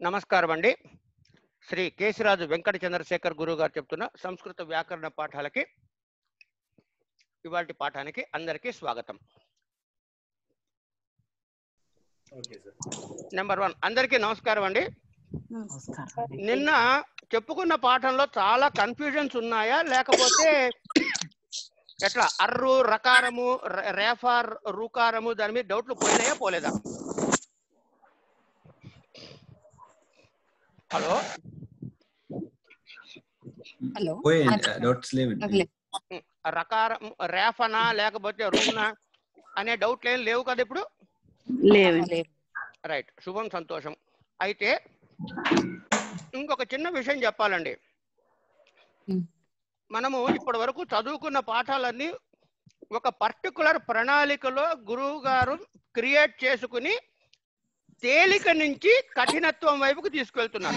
నమస్కారం అండి. శ్రీ కేశిరాజు వెంకట చంద్రశేఖర్ గురువు గారు చెప్తున్న సంస్కృత వ్యాకరణ పాఠాలకి ఇవాల్టి పాఠానికి అందరికీ స్వాగతం. నెంబర్ 1 అందరికీ నమస్కారం అండి. నిన్న చెప్పుకున్న పాఠంలో చాలా కన్ఫ్యూజన్స్ ఉన్నాయా, లేకపోతే ఎట్లా అర్రు రకారము రేఫార్ రూకారము దాని మీద డౌట్లు పోయినాయా పోలేదా? హలో హలో రకారం రేఫనా లేకపోతే రూనా అనే డౌట్లు ఏం లేవు కదా ఇప్పుడు? రైట్, శుభం, సంతోషం. అయితే ఇంకొక చిన్న విషయం చెప్పాలండి. మనము ఇప్పటి వరకు చదువుకున్న పాఠాలన్నీ ఒక పర్టికులర్ ప్రణాళికలో గురువు గారు క్రియేట్ చేసుకుని తేలిక నుంచి కఠినత్వం వైపుకు తీసుకెళ్తున్నారు.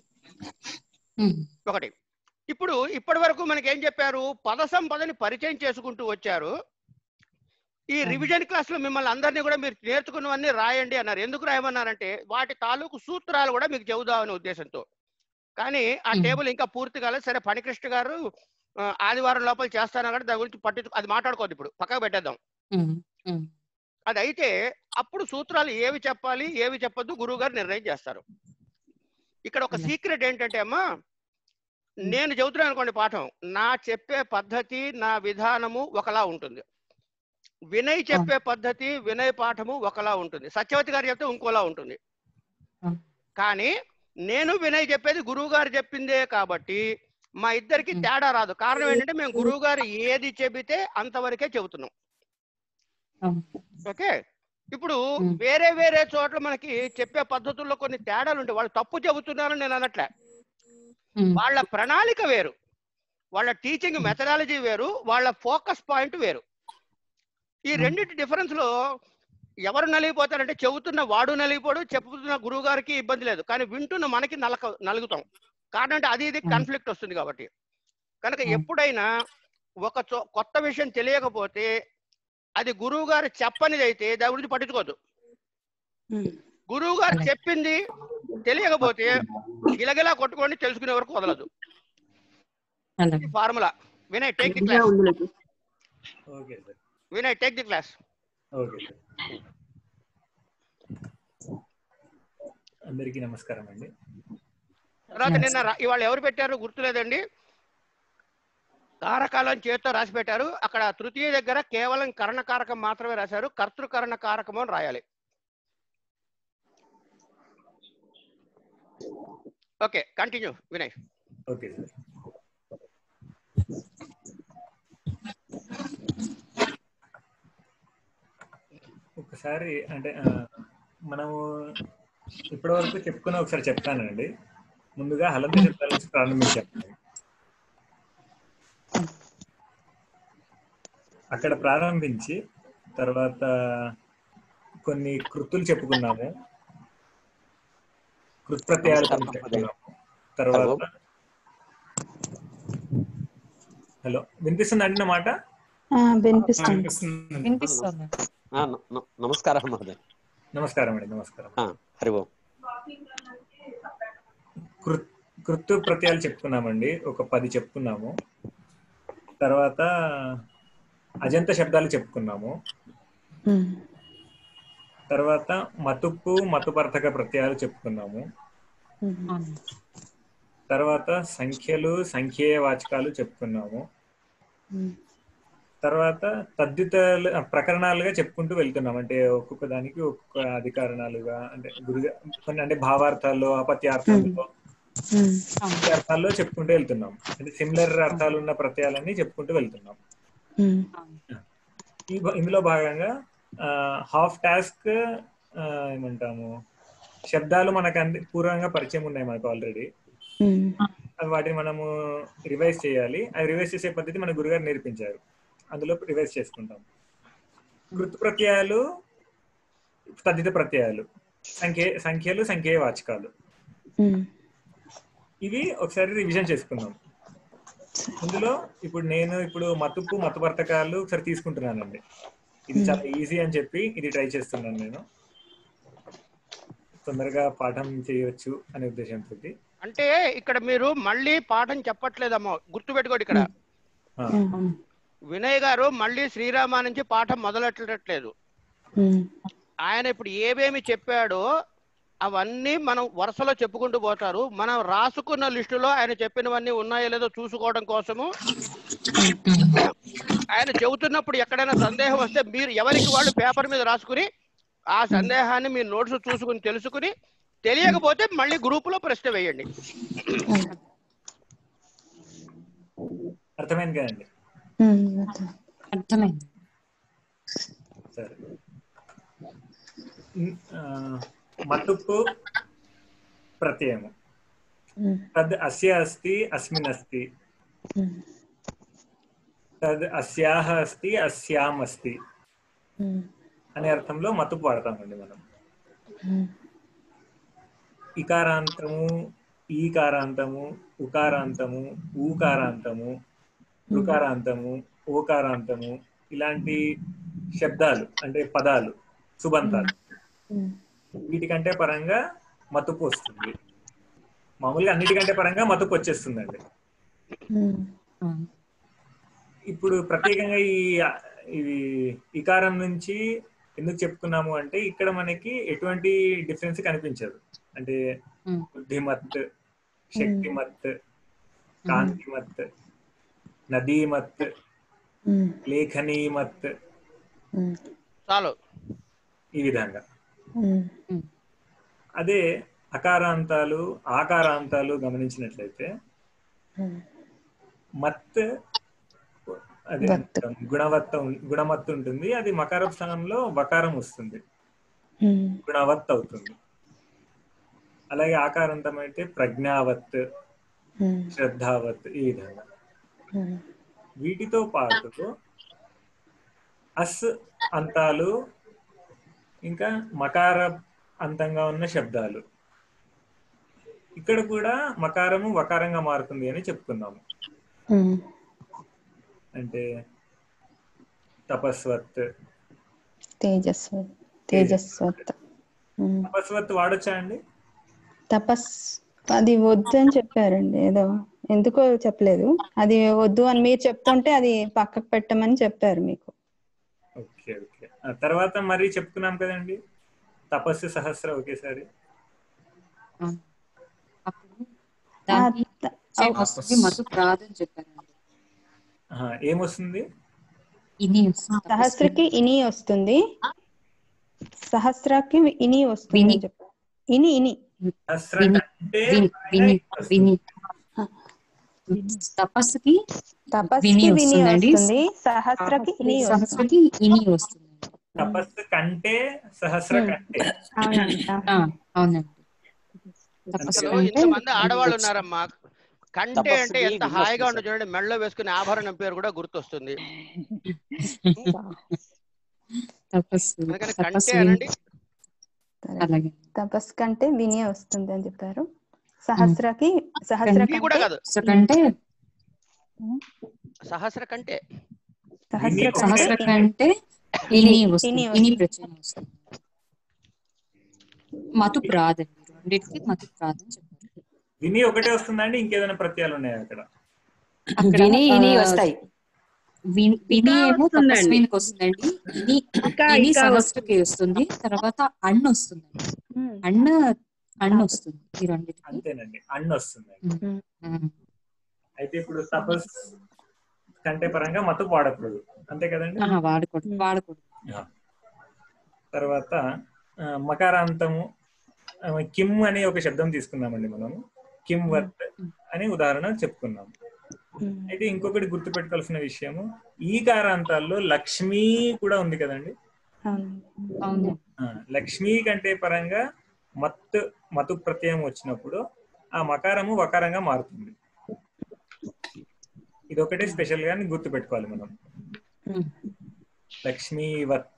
ఒకటి. ఇప్పుడు ఇప్పటి వరకు మనకి ఏం చెప్పారు? పద సంపదని పరిచయం చేసుకుంటూ వచ్చారు. ఈ రివిజన్ క్లాస్ లో మిమ్మల్ని అందరినీ కూడా మీరు నేర్చుకున్నవన్నీ రాయండి అన్నారు. ఎందుకు రాయమన్నారంటే వాటి తాలూకు సూత్రాలు కూడా మీకు చెబుదామనే ఉద్దేశంతో. కానీ ఆ టేబుల్ ఇంకా పూర్తి కాలేదు. సరే, ఫణికృష్ణ గారు ఆదివారం లోపల చేస్తానని దాని గురించి అది మాట్లాడుకోవద్దు, ఇప్పుడు పక్కకు పెట్టేద్దాం. అది అయితే అప్పుడు సూత్రాలు ఏవి చెప్పాలి ఏవి చెప్పొద్దు గురువు గారు నిర్ణయం చేస్తారు. ఇక్కడ ఒక సీక్రెట్ ఏంటంటే అమ్మా, నేను చెబుతున్నాను అనుకోండి పాఠం, నా చెప్పే పద్ధతి నా విధానము ఒకలా ఉంటుంది. వినయ్ చెప్పే పద్ధతి వినయ్ పాఠము ఒకలా ఉంటుంది. సత్యవతి గారు చెప్తే ఇంకోలా ఉంటుంది. కానీ నేను వినయ్ చెప్పేది గురువు గారు చెప్పిందే కాబట్టి మా ఇద్దరికి తేడా రాదు. కారణం ఏంటంటే మేము గురువు గారు ఏది చెబితే అంతవరకే చెబుతున్నాం. ఓకే. ఇప్పుడు వేరే వేరే చోట్ల మనకి చెప్పే పద్ధతుల్లో కొన్ని తేడాలు ఉంటాయి. వాళ్ళు తప్పు చెబుతున్నారని నేను అనట్లే. వాళ్ళ ప్రణాళిక వేరు, వాళ్ళ టీచింగ్ మెథడాలజీ వేరు, వాళ్ళ ఫోకస్ పాయింట్ వేరు. ఈ రెండింటి డిఫరెన్స్ లో ఎవరు నలిగిపోతారంటే చెబుతున్న వాడు నలిగిపోడు, చెబుతున్న గురువు గారికి ఇబ్బంది లేదు, కానీ వింటున్న మనకి నలుగుతాం. కారణం అంటే అది ఇది కాన్ఫ్లిక్ట్ వస్తుంది కాబట్టి. కనుక ఎప్పుడైనా ఒక కొత్త విషయం తెలియకపోతే అది గురువు గారు చెప్పనిది అయితే దాని గురించి పట్టించుకోవద్దు. గురువు గారు చెప్పింది తెలియకపోతే గిలగిలా కొట్టుకోండి, తెలుసుకునే వరకు వదలదు. Formula. Vinay take the class. Vinay take the class. అందరికీ నమస్కారం అండి. తర్వాత నిన్న ఇవాళ ఎవరు పెట్టారు గుర్తులేదండి, కారకాలను చేతితో రాసి పెట్టారు. అక్కడ తృతీయ దగ్గర కేవలం కరణకారకం మాత్రమే రాశారు. కర్తృకరణ కారకము అని రాయాలి. Okay, continue Vinay. Okay sir. ఒకసారి అంటే మనము ఇప్పటి వరకు చెప్పుకున్న ఒకసారి చెప్తానండి. ముందుగా హలంత శబ్దాల నుంచి ప్రారంభించాను. అక్కడ ప్రారంభించి తర్వాత కొన్ని కృతులు చెప్పుకున్నాము, కృత్ప్రత్యయాలు చెప్పుకున్నాము. తర్వాత హలో వినిపిస్తుంది అండి నా మాట? నమస్కారం మహోదయ్. నమస్కారం అండి. నమస్కారం. హరి ఓం. కృత్తు ప్రత్యయాలు చెప్పుకున్నామండి, ఒక 10 చెప్పుకున్నాము. తర్వాత అజంత శబ్దాలు చెప్పుకున్నాము. తర్వాత మతుప్పు మతుపర్థక ప్రత్యయాలు చెప్పుకున్నాము. తర్వాత సంఖ్యలు సంఖ్యేయ వాచకాలు చెప్పుకున్నాము. తర్వాత తద్దిత ప్రకరణాలుగా చెప్పుకుంటూ వెళ్తున్నాం. అంటే ఒక్కొక్క దానికి ఒక్కొక్క అధికారణాలుగా, అంటే కొన్ని అంటే భావార్థాల్లో అపత్యార్థాల్లో అర్థాల్లో చెప్పుకుంటూ వెళ్తున్నాం. అంటే సిమిలర్ అర్థాలు ఉన్న ప్రత్యయాలన్నీ చెప్పుకుంటూ వెళ్తున్నాం. ఇందులో భాగంగా హాఫ్ టాస్క్ ఏమంటాము, శబ్దాలు మనకు పూర్వంగా పరిచయం ఉన్నాయి మనకు ఆల్రెడీ. వాటిని మనము రివైజ్ చేయాలి. అవి రివైజ్ చేసే పద్ధతి మన గురుగారు నేర్పించారు, అందులో రివైజ్ చేసుకుంటాం. కృత్ ప్రత్యయాలు, తద్దిత ప్రత్యయాలు, సంఖ్యలు సంఖ్యేయ వాచకాలు, ఇవి ఒకసారి రివిజన్ చేసుకుందాం. ఇందులో ఇప్పుడు మతుపు మతుపర్థకాలు ఒకసారి తీసుకుంటున్నానండి. ఇది చాలా ఈజీ అని చెప్పి ఇది ట్రై చేస్తున్నాను నేను. తొందరగా పాఠం చేయవచ్చు అనే ఉద్దేశంతో. అంటే ఇక్కడ మీరు మళ్ళీ పాఠం చెప్పట్లేదమ్మా, గుర్తుపెట్టుకోండి. ఇక్కడ వినయ్ గారు మళ్ళీ శ్రీరామ నుంచి పాఠం మొదలెట్టట్లేదు. ఆయన ఇప్పుడు ఏమేమి చెప్పాడో అవన్నీ మనం వరుసలో చెప్పుకుంటూ పోతారు. మనం రాసుకున్న లిస్టులో ఆయన చెప్పినవన్నీ ఉన్నాయో లేదో చూసుకోవడం కోసము ఆయన చెబుతున్నప్పుడు ఎక్కడైనా సందేహం వస్తే మీరు ఎవరికి వాళ్ళు పేపర్ మీద రాసుకుని ఆ సందేహాన్ని మీ నోట్స్ చూసుకుని తెలుసుకుని, తెలియకపోతే మళ్ళీ గ్రూప్ లో ప్రశ్న వేయండి. అర్థమైంది కదండి? అర్థమైంది. సరే. మతుపు ప్రత్యయము తద్ అస్య అస్తి అస్మిన్ అస్తి, తద్ అస్యాహ అస్తి అస్యాం అస్తి అనే అర్థంలో మతుపు వాడతామండి మనం. ఇకారాంతము, ఈకారాంతము, ఉకారాంతము, ఊకారాంతము, ఋకారాంతము, ఓకారాంతము ఇలాంటి శబ్దాలు అంటే పదాలు, సుబంతాలు, వీటికంటే పరంగా మతుపు వస్తుంది. మామూలుగా అన్నిటికంటే పరంగా మతుపు వచ్చేస్తుందండి. ఇప్పుడు ప్రత్యేకంగా ఇది ఇకారం నుంచి ఎందుకు చెప్తున్నాము అంటే ఇక్కడ మనకి ఎటువంటి డిఫరెన్స్ కనిపించదు. అంటే బుద్ధిమత్, శక్తిమత్, కాంతిమత్, నదీమత్, లేఖనీమత్, చాలు ఈ విధంగా. అదే అకారాంతాలు, ఆకారాంతాలు గమనించినట్లయితే మత్ అదే గుణవత్ ఉంటుంది. అది మకార స్థానంలో వకారం వస్తుంది, గుణవత్ అవుతుంది. అలాగే ఆకారాంతం అయితే ప్రజ్ఞావత్, శ్రద్ధావత్, ఈ విధంగా. వీటితో పాటు అస్ అంతాలు ఇంకా మకార అంతంగా ఉన్న శబ్దాలు, ఇక్కడ కూడా మకారము వకారంగా మారుతుంది అని చెప్పుకున్నాము. అంటే తపస్వత్, తపస్వత్ వాడొచ్చా అండి? అది వద్దు అని చెప్పారండి, ఏదో ఎందుకో చెప్పలేదు. అది వద్దు అని మీరు చెప్తుంటే అది పక్కకు పెట్టమని చెప్పారు మీకు. Okay okay. తర్వాత మరి చెప్పుకున్నాం కదండి తపస్సు సహస్ర ఒకేసారి. ఏమొస్తుంది? సహస్రకి ఇని వస్తుంది, సహస్రకి ఇని వస్తుంది చెప్పారు. ఇని తపస్సుకి విని వస్తుంది, సహస్రకి ఇని వస్తుంది. తపస్సు కంటే సహస్ర కంటే. అవునండి. ఇంతమంది ఆడవాళ్ళు ఉన్నారమ్మా. కంటే అంటే ఎంత హాయిగా ఉండదు చూడండి, మెడలో వేసుకునే ఆభరణం పేరు కూడా గుర్తొస్తుంది. తపస్సు కంటే విని వస్తుంది అని చెప్పారు. సహస్రకి కూడా కాదు, సహస్ర కంటే మతుపు రాదండి, రెండింటికి మతుపు రాదని చెప్పారు. విని ఒకటే వస్తుందండి, ఇంకేదైనా ప్రత్యయాలు ఉన్నాయా అక్కడ? వస్తాయి. విని ఏమో తపస్వినికి వస్తుందండి, ఇని సహస్రకి వస్తుంది, తర్వాత అన్ను వస్తుందండి. అన్ను వస్తుంది ఈ రెండింటికి. అంతేనండి, అన్ను వస్తుందండి. అయితే ఇప్పుడు తపస్ కంటే పరంగా మతుపు వాడకూడదు, అంతే కదండి? వాడకూడదు. తర్వాత మకారాంతము కిమ్ అనే ఒక శబ్దం తీసుకున్నామండి మనము. కిమ్ వర్త్ అని ఉదాహరణ చెప్పుకున్నాము. అయితే ఇంకొకటి గుర్తు పెట్టుకోవాల్సిన విషయము, ఈకారాంతాల్లో లక్ష్మి కూడా ఉంది కదండి. లక్ష్మి కంటే పరంగా మతు ప్రత్యయం వచ్చినప్పుడు ఆ మకారము వకారంగా మారుతుంది. ఇది ఒకటే స్పెషల్ గా గుర్తు పెట్టుకోవాలి మనం. లక్ష్మీవత్.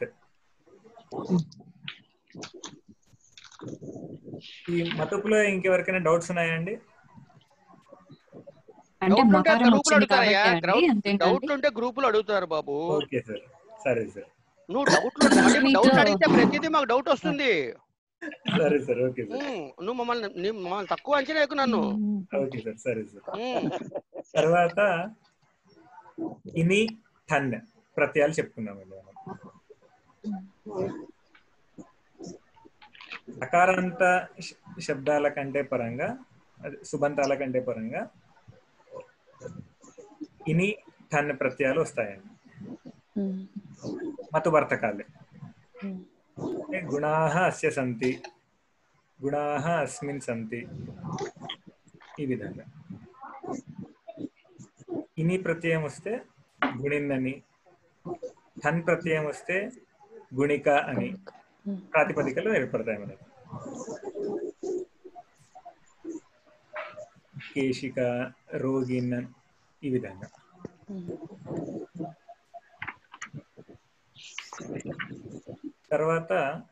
ఈ మతుపులో ఇంకెవరికైనా డౌట్స్ ఉన్నాయండి? డౌట్ ఉంటే గ్రూప్ లో అడుగుతారు బాబు. ఓకే సార్, సరే సార్. నువ్వు డౌట్ అడిగితే ప్రతిదీ మాకు డౌట్ వస్తుంది. సరే సార్, ఓకే సార్, నువ్వు మమ్మల్ని తక్కువ అంచనా ఎక్కువ నన్ను. ఓకే సార్, సరే సార్. తర్వాత ఇని ఠన్ ప్రత్యయాలు చెప్పుకున్నామండి మనం. అకారాంత శబ్దాల కంటే పరంగా, సుబంతాల కంటే పరంగా ఇని ఠన్ ప్రత్యయాలు వస్తాయండి. మతువర్తకాలే. గుణాః అస్య సంతి, గుణాః అస్మిన్ సంతి, ఈ విధంగా. ఇని ప్రత్యయం వస్తే గుణిన్నని, ఠన్ ప్రత్యయం వస్తే గుణిక అని ప్రాతిపదికలు ఏర్పడతాయి మనకి. కేశిక, రోగిన్, ఈ విధంగా. తర్వాత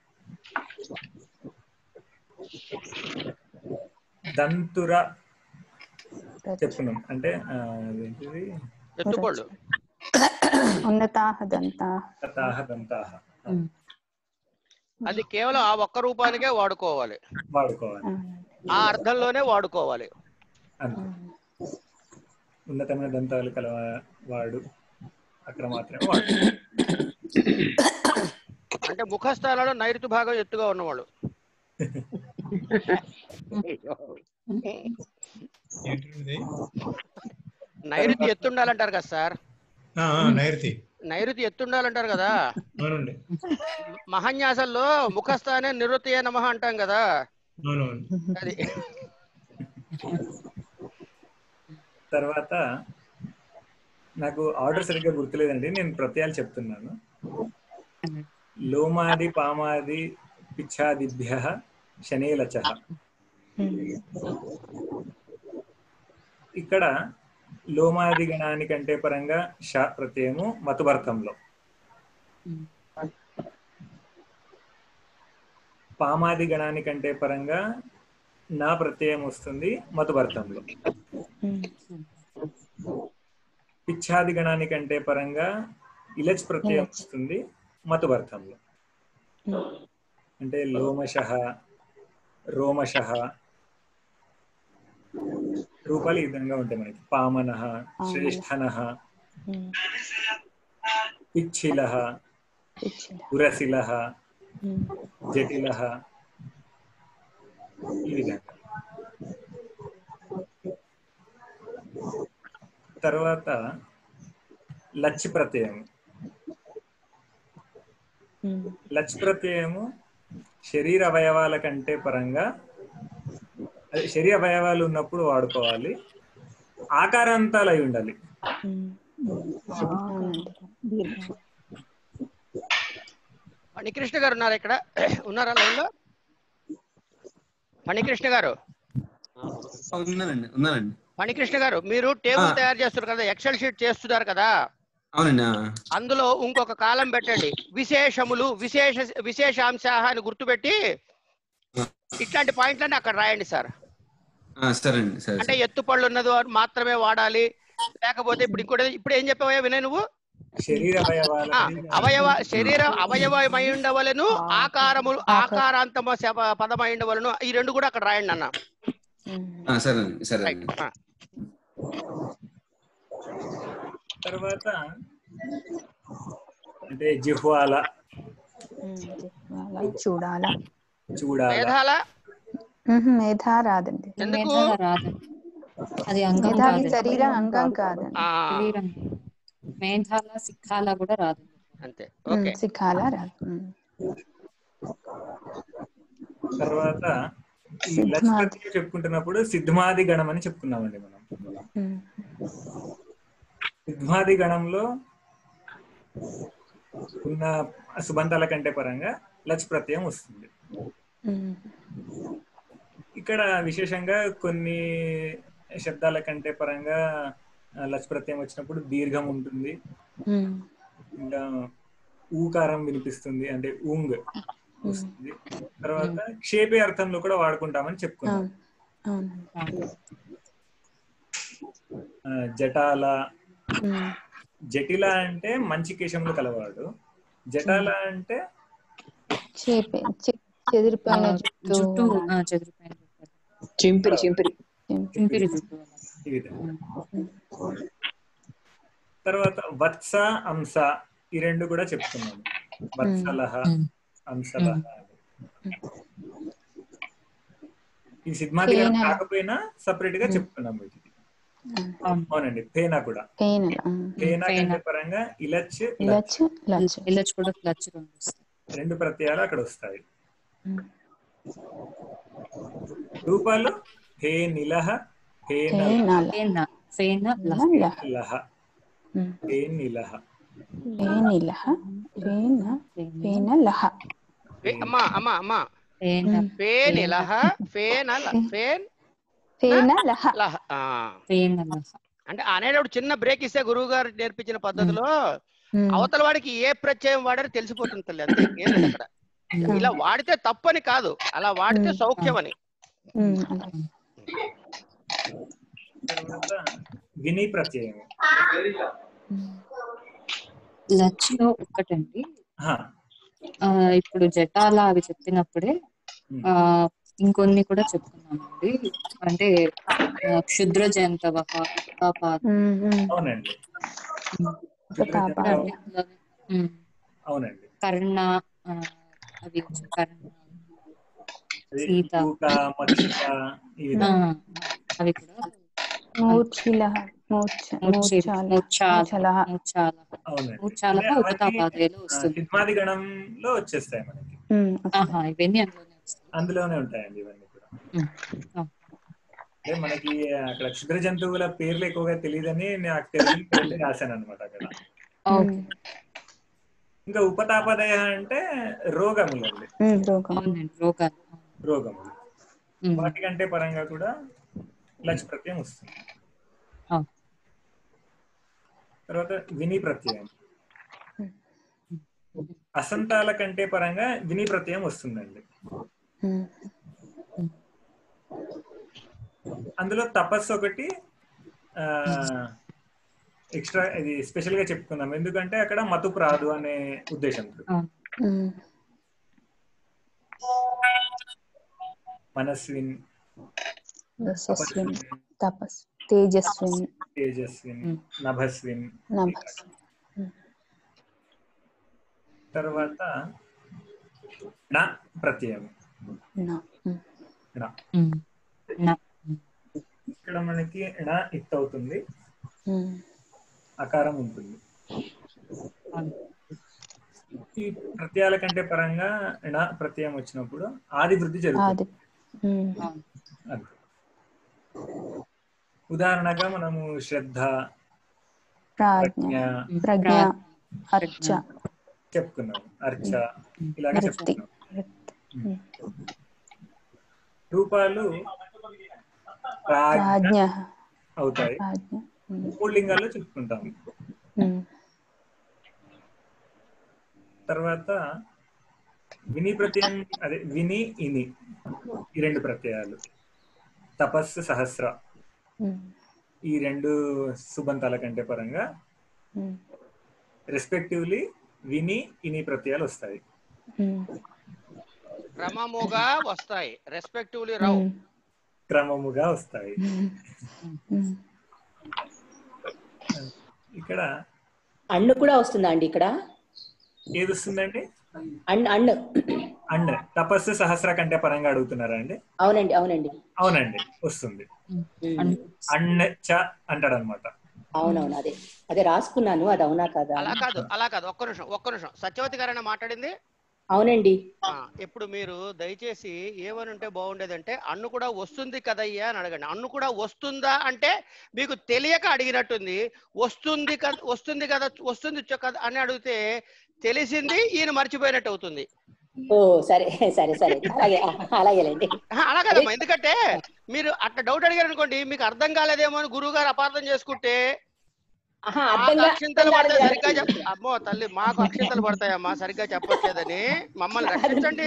దంతుర చెప్పుకున్నాం, అంటే అదేంటిది, ఎత్తుకోళ్ళు. ఉన్నతాః దంతాః. తతాః దంతాః. అది కేవలం ఆ ఒక్క రూపానికే వాడుకోవాలి, ఆ అర్థంలోనే వాడుకోవాలి. అంతే. ఉన్నతమైన దంతాలు కలవాడు అక్కడ మాత్రమే వాడు. అంటే ముఖస్థానాలు నైరుతి భాగం ఎత్తుగా ఉన్నవాళ్ళు. నైరుతి ఎత్తుండాలంటారు కదా సార్, నైరుతి ఎత్తుండాలంటారు కదా. మహాన్యాసంలో ముఖస్థానే నివృత్తియే నమః అంటాం కదా, అది. తర్వాత నాకు ఆర్డర్ సరిగ్గా గుర్తులేదండి, నేను ప్రత్యయాలు చెప్తున్నాను. లోమాది పామాది పిచ్ఛాదిభ్యః శనేలచః. ఇక్కడ లోమాది గణానికంటే పరంగా ష ప్రత్యయము మతువర్తంలో, పామాది గణానికంటే పరంగా నా ప్రత్యయం వస్తుంది మతువర్తంలో, పిచ్ఛాది గణానికంటే పరంగా ఇలచ్ ప్రత్యయం వస్తుంది మతువర్తంలో. అంటే లోమశః, రోమశః రూపాలు ఈ విధంగా ఉంటాయి మనకి. పామనః, శ్రేష్ఠనః, పిచ్చిలః, ఉరసిలః, జటిలః, ఈ విధంగా. తర్వాత లచ్ ప్రత్యయం. లచ్ ప్రత్యయము శరీర అవయవాల కంటే పరంగా, అదే శరీర అవయవాలు ఉన్నప్పుడు వాడుకోవాలి, ఆకారాంతాలు అయి ఉండాలి. ఫణికృష్ణ గారు ఉన్నారా ఇక్కడ? ఉన్నారా లైన్ లో? ఫణికృష్ణ గారు, ఫణికృష్ణ గారు, మీరు టేబుల్ తయారు చేస్తున్నారు కదా, ఎక్సెల్ షీట్ చేస్తున్నారు కదా, అందులో ఇంకొక కాలం పెట్టండి, విశేషములు, విశేషాంశాహ అని గుర్తుపెట్టి ఇట్లాంటి పాయింట్లన్నీ అక్కడ రాయండి సార్. అంటే ఎత్తుపళ్ళు ఉన్నది మాత్రమే వాడాలి, లేకపోతే ఇప్పుడు ఏం చెప్పావా వినయ్ నువ్వు? శరీర అవయవమై ఉండవలను, ఆకారములు ఆకారాంతమ పదమై ఉండవలను, ఈ రెండు కూడా అక్కడ రాయండి అన్న. తర్వాత అంటే జిహ్వాల, చూడాల, మేధాల, మేధా రాదండి, అది అంగం కాదు, శరీర అంగం కాదండి. మేధాల, సిక్కాల కూడా రాదు. అంతే, సిక్కాల రాదు. తర్వాత చెప్పుకుంటున్నప్పుడు సిద్ధమాది గణం అని చెప్పుకున్నామండి మనం. సిద్ధమాది గణంలో ఉన్న సుబంతాల కంటే పరంగా లచ్ ప్రత్యయం వస్తుంది. ఇక్కడ విశేషంగా కొన్ని శబ్దాల కంటే పరంగా లచ్ ప్రత్యయం వచ్చినప్పుడు దీర్ఘం ఉంటుంది, ఇంకా ఊకారం వినిపిస్తుంది, అంటే ఊంగ్ వస్తుంది. తర్వాత క్షేపే అర్థంలో కూడా వాడుకుంటామని చెప్పుకున్నాం. జటాల, జటిల అంటే మంచి కేశంలో కలవాడు, జటాల అంటే చెదిరిపోయిన జుట్టు చెదిరిపోయిన జుట్టు, చింపిరి చింపిరి జుట్టు అలా. ఈ విధంగా. తర్వాత వత్స అంశ ఈ రెండు కూడా చెప్తున్నాము. వత్సలహ అంశలహ ఈ సిద్ధాంతికరణం కాకపోయినా సపరేట్ గా చెప్తున్నాము వీటికి. అవునండి. పేనా కూడా పేనా కంటే పరంగా ఇలచ్ కూడా క్లచ్ రెండు ప్రత్యయాలు అక్కడ వస్తాయి. రూపాలు హే నిలహ హే లహ హే నిలహ. అమ్మా అమ్మా అమ్మా ఫేనిలహ అంటే అనేటప్పుడు చిన్న బ్రేక్ ఇస్తే గురువు గారు నేర్పించిన పద్ధతిలో అవతల వాడికి ఏ ప్రత్యయం వాడని తెలిసిపోతుంది తల్లి, అంతే, ఏం లేదు అక్కడ. ఇలా వాడితే తప్పని కాదు, అలా వాడితే సౌఖ్యం అని. విని ప్రత్యయం లచ్లో ఒక్కటండి. ఇప్పుడు జటాల అవి చెప్పినప్పుడే ఇంకొన్ని కూడా చెప్తున్నామండి. అంటే క్షుద్ర జంతవ, కర్ణ అవి కర్ణ, సీత అవి కూడా సిద్ధాంతికరణంలో వచ్చేస్తాయి మనకి. ఇవన్నీ అందులోనే ఉంటాయండి ఇవన్నీ కూడా. అంటే మనకి అక్కడ క్షుద్ర జంతువుల పేర్లు ఎక్కువగా తెలియదని నాకు తెలిసి రాశాను అనమాట అక్కడ. ఇంకా ఉపతాపదయ అంటే రోగములు అండి. రోగములు వాటికంటే పరంగా కూడా లచ్ ప్రత్యయం వస్తుంది. తర్వాత విని ప్రత్యయం అసంతాల కంటే పరంగా విని ప్రత్యయం వస్తుందండి. అందులో తపస్సు ఒకటి ఎక్స్ట్రా ఇది స్పెషల్ గా చెప్పుకుందాం, ఎందుకంటే అక్కడ మతుపు రాదు అనే ఉద్దేశంతో. మనస్విన్, తేజస్విన్, నభస్విన్. తర్వాత న ప్రత్యయం. ఇక్కడ మనకి ణ ఇత్ అవుతుంది, అకారం ఉంటుంది. ఈ ప్రత్యయాల కంటే పరంగా ణ ప్రత్యయం వచ్చినప్పుడు ఆది వృద్ధి జరుగుతుంది. ఉదాహరణగా మనము శ్రద్ధ, ప్రజ్ఞ చెప్పుకున్నాము, అర్చ ఇలాగా చెప్పుకున్నాం. రూపాలు ప్రాజ్ఞ అవుతాయి, మూడు లింగాల్లో చెప్పుకుంటాము. తర్వాత విని ప్రత్యయం, అదే విని ఇని ఈ రెండు ప్రత్యయాలు. తపస్సు సహస్ర ఈ రెండు సుబంతాల కంటే పరంగా రెస్పెక్టివ్లీ విని ఇని ప్రత్యయాలు వస్తాయి. క్రమముగా వస్తాయి, రెస్పెక్టివ్లీ రావు, క్రమముగా వస్తాయి. ఇక్కడ అన్ను కూడా వస్తుందా అండి? ఇక్కడ ఏది వస్తుందండి? అన్ను తపస్సు సహస్ర కంటే పరంగా అడుగుతున్నారా అండి? అవునండి అవునండి వస్తుంది. అన్న చ అంటాడు అనమాట. అవునవును, అదే రాసుకున్నాను, అది అవునా కదా? అలా కాదు ఒక్క నిమిషం. సత్యవతి గారైనా మాట్లాడింది? అవునండి. ఇప్పుడు మీరు దయచేసి ఏమని ఉంటే బాగుండేదంటే అన్ను కూడా వస్తుంది కదయ్యా అని అడగండి. అన్ను కూడా వస్తుందా అంటే మీకు తెలియక అడిగినట్టుంది. వస్తుంది కదా అని అడిగితే తెలిసింది ఈయన మర్చిపోయినట్టు అవుతుంది. ఓ సరే అలాగేలేండి. అలా కదమ్మా, ఎందుకంటే మీరు అట్లా డౌట్ అడిగారు అనుకోండి, మీకు అర్థం కాలేదేమో అని గురువు గారు అపార్థం చేసుకుంటే మాకు అక్షింతలు పడతాయి సరిగ్గా అమ్మో తల్లి, మాకు అక్షింతలు పడతాయమ్మా సరిగ్గా చెప్పట్లేదని, మమ్మల్ని రక్షించండి.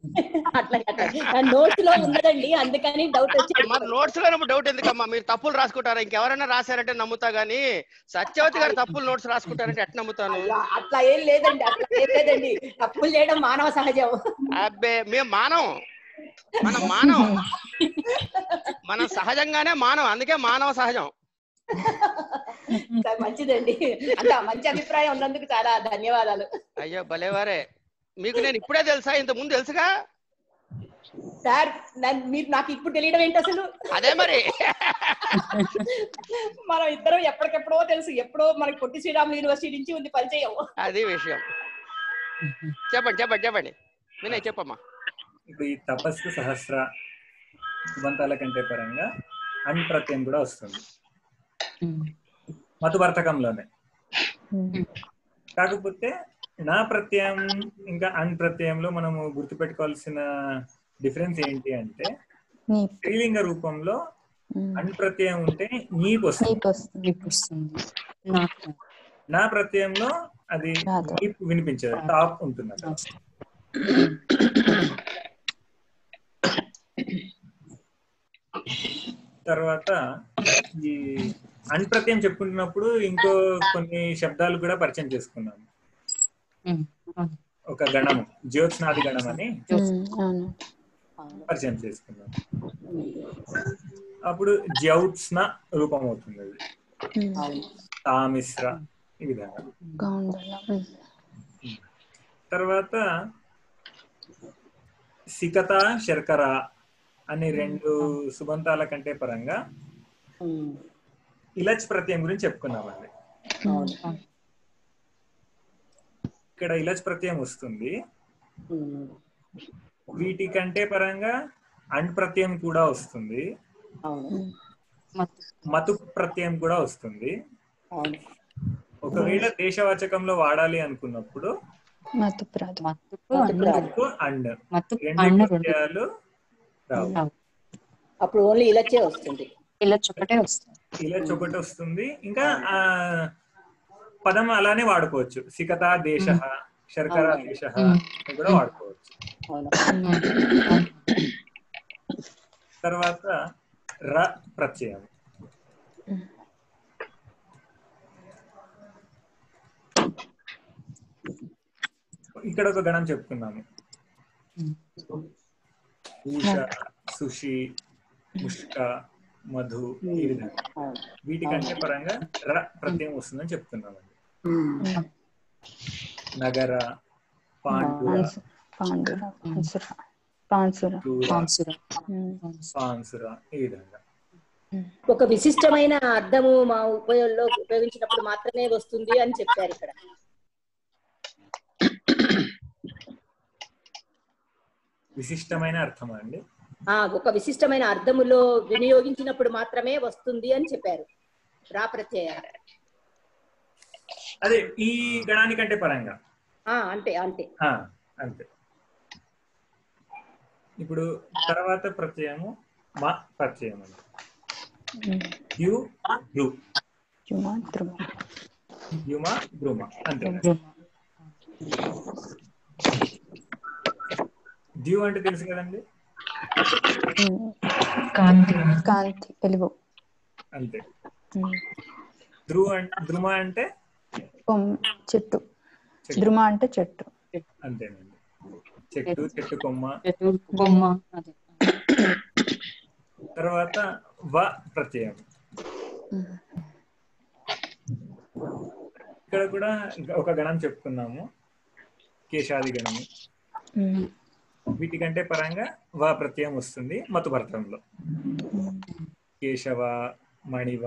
నోట్స్ లో ఉన్నదండి, అందుకని డౌట్ వచ్చింది. మరి నోట్స్ లో డౌట్ ఎందుకమ్మా? మీరు తప్పులు రాసుకుంటారా? ఇంకెవరైనా రాశారంటే నమ్ముతా గానీ సత్యవతి గారు తప్పులు నోట్స్ రాసుకుంటారంటే ఎట్లా నమ్ముతాను? అట్లా ఏం లేదండి, అట్లా ఏం లేదండి. తప్పులు చేయడం మానవ సహజం. అబ్బే మేము మానవం, మనం సహజంగానే మానవం, అందుకే మానవ సహజం. మంచిదండి, అంత మంచి అభిప్రాయం ఉన్నందుకు చాలా ధన్యవాదాలు. అయ్యో భలేవారే, మీకు నేను ఇప్పుడే తెలుసా? ఇంత ముందు తెలుసుగా సార్. మీరు నాకు ఇప్పుడు తెలియడం ఏంటి అసలు? అదే మరి మనం ఇద్దరం ఎప్పటికెప్పుడో తెలుసు, ఎప్పుడో మనకి పొట్టి శ్రీరాములు యూనివర్సిటీ నుంచి ఉంది పరిచయం. అది విషయం. చెప్పండి వినయ్ చెప్పమ్మా. ఇప్పుడు ఈ తపస్సు సహస్ర సుబంతాల కంటే పరంగా అన్ ప్రత్యయం కూడా వస్తుంది మధువర్తకంలోనే. కాకపోతే నా ప్రత్యయం ఇంకా అన్ ప్రత్యయంలో మనము గుర్తుపెట్టుకోవాల్సిన డిఫరెన్స్ ఏంటి అంటే, స్త్రీలింగ రూపంలో అన్ ప్రత్యయం ఉంటే నీకు వస్తుంది, నా ప్రత్యయంలో అది నీకు వినిపించదు, టాప్ ఉంటుంది. తర్వాత ఈ అన్ ప్రత్యయం చెప్పుకుంటున్నప్పుడు ఇంకో కొన్ని శబ్దాలు కూడా పరిచయం చేసుకున్నాము. ఒక గణము, జ్యోత్స్నాది గణం అని పరిచయం చేసుకున్నాం. అప్పుడు జ్యోత్స్న రూపం అవుతుంది అది, తామిశ్ర ఈ విధంగా. తర్వాత సికత శర్కర అని రెండు సుబంతాల కంటే పరంగా ఇలచ్ ప్రత్యయం గురించి చెప్పుకున్నామండి. ఇక్కడ ఇలచ్ ప్రత్యయం వస్తుంది. వీటికంటే పరంగా అండ్ ప్రత్యయం కూడా వస్తుంది, మతు ప్రత్యయం కూడా వస్తుంది. ఒకవేళ దేశవాచకంలో వాడాలి అనుకున్నప్పుడు అండ్ రెండు ప్రత్యయాలు రావు, అప్పుడు ఓన్లీ ఇలచ్చే వస్తుంది, ఇలచ్ ఒకటే వస్తుంది. ఇంకా పదం అలానే వాడుకోవచ్చు, సికత దేశ, శర్కర దేశ కూడా వాడుకోవచ్చు. తర్వాత ర ప్రత్యయం, ఇక్కడ ఒక గణం చెప్పుకున్నాము, ఊష, సుషి, ముష్క, మధు ఈ విధంగా. వీటికంటే పరంగా ర ప్రత్యయం వస్తుందని చెప్తున్నామండి. నగర, పాండుర, పాన్సుర ఈ విధంగా. ఒక విశిష్టమైన అర్థము మా ఉపయోగంలో ఉపయోగించినప్పుడు మాత్రమే వస్తుంది అని చెప్పారు ఇక్కడ. విశిష్టమైన అర్థమా అండి? ఒక విశిష్టమైన అర్థములో వినియోగించినప్పుడు మాత్రమే వస్తుంది అని చెప్పారు రా ప్రత్యయ. అదే ఈ గణానికంటే పరంగా అంతే అంతే అంతే. ఇప్పుడు తర్వాత ప్రత్యయము మా ప్రత్యయం అండి. యు ధ్రు, యుమ ధ్రుమ అంతే. ధ్యు అంటే తెలుసు కదండి, కాంతి వెలుగు అంతే. ధ్రుమ అంటే చెట్టు, ధ్రుమ అంటే చెట్టు అంతేనండి. చెట్టు, చెట్టు కొమ్మ. తర్వాత వ ప్రత్యయం, ఇక్కడ కూడా ఒక గణం చెప్పుకున్నాము, కేశాది గణము. వీటికంటే పరంగా వ ప్రత్యయం వస్తుంది మతుభర్తంలో, కేశవ, మణివ,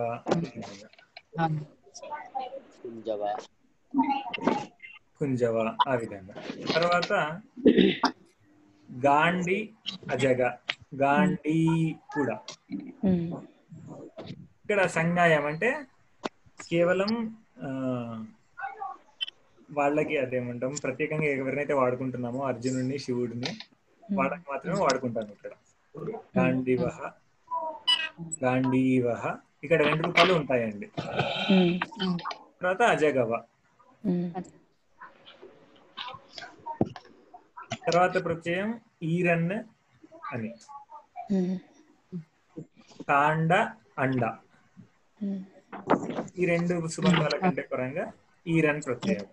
కుంజవ ఆ విధంగా. తర్వాత గాండి, అజగ, గాండి కూడా. ఇక్కడ సంజ్ఞాయం అంటే కేవలం వాళ్ళకి అదేమంటాం, ప్రత్యేకంగా ఎవరినైతే వాడుకుంటున్నామో అర్జునుడిని, శివుడిని, వాళ్ళకి మాత్రమే వాడుకుంటాము ఇక్కడ. గాంధీవహ, గాంధీవహ ఇక్కడ 2 రూపాలు ఉంటాయండి. తర్వాత అజగవ, తర్వాత ప్రత్యయం ఈరన్ అని. కాండ అండ, ఈ 2 సుబంధాల కంటే పరంగా ఈరన్ ప్రత్యయం.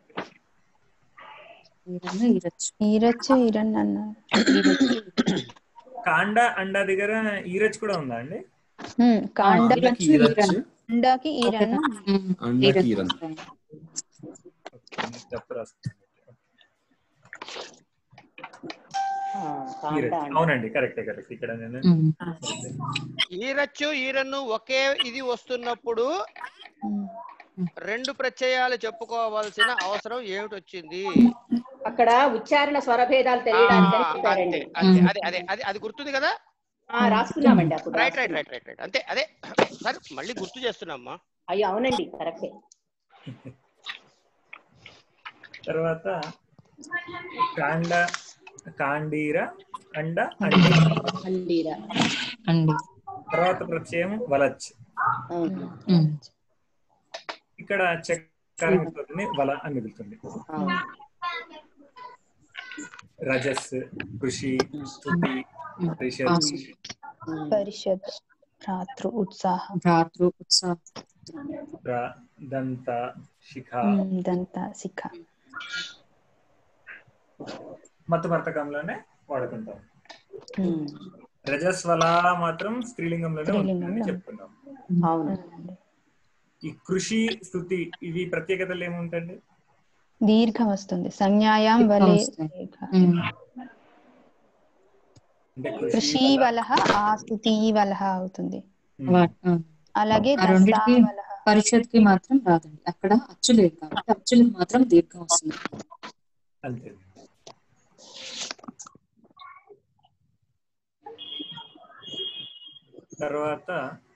ఈరచ్చు ఈరన్ అన్నారు. కాండ అండ దగ్గర ఈరచ్ కూడా ఉందా అండి? కాండకి ఈరన్ అవునండి, కరెక్ట్. ఇక్కడ నేను ఈరచ్చు ఈరన్ను ఒకే ఇది వస్తున్నప్పుడు 2 ప్రత్యయాలు చెప్పుకోవాల్సిన అవసరం ఏమిటి వచ్చింది? అక్కడ ఉచ్చారణ స్వరభేదాలు తెలియడానికి చెప్పారండి. అది గుర్తుంది కదా, రాసుకున్నామండి అప్పుడు. రైట్. అంతే, అదే సార్ మళ్ళీ గుర్తు చేస్తున్నామ్మా. అయ్యో అవునండి, కరెక్టే. తర్వాత కాండ, కాండీర, అండ, అండీర. తర్వాత ప్రత్యయం వలచ్. ఇక్కడ చక్రం వల అని మిగులుతుంది. రజస్, కృషి, స్తుతి, పరిషత్, భ్రాతృ, ఉత్సాహ, దంత, శిఖ, మతమర్థకంలోనే వాడుకుంటాం. రజస్వల మాత్రం స్త్రీలింగంలోనే ఉంటుందని చెప్పుకున్నాం. ఈ కృషి, స్తుతి ఇవి ప్రత్యేకతలు ఏముంటండి? దీర్ఘం వస్తుంది. సంజ్ఞాయాం వలే కృషి వలహ ఆ స్తుతి వలహ అవుతుంది. అలాగే పరిషత్ కి మాత్రం రాదండి, అక్కడ అచ్చు లేదు కాబట్టి అచ్చులకు మాత్రం దీర్ఘం వస్తుంది. అంతే. తర్వాత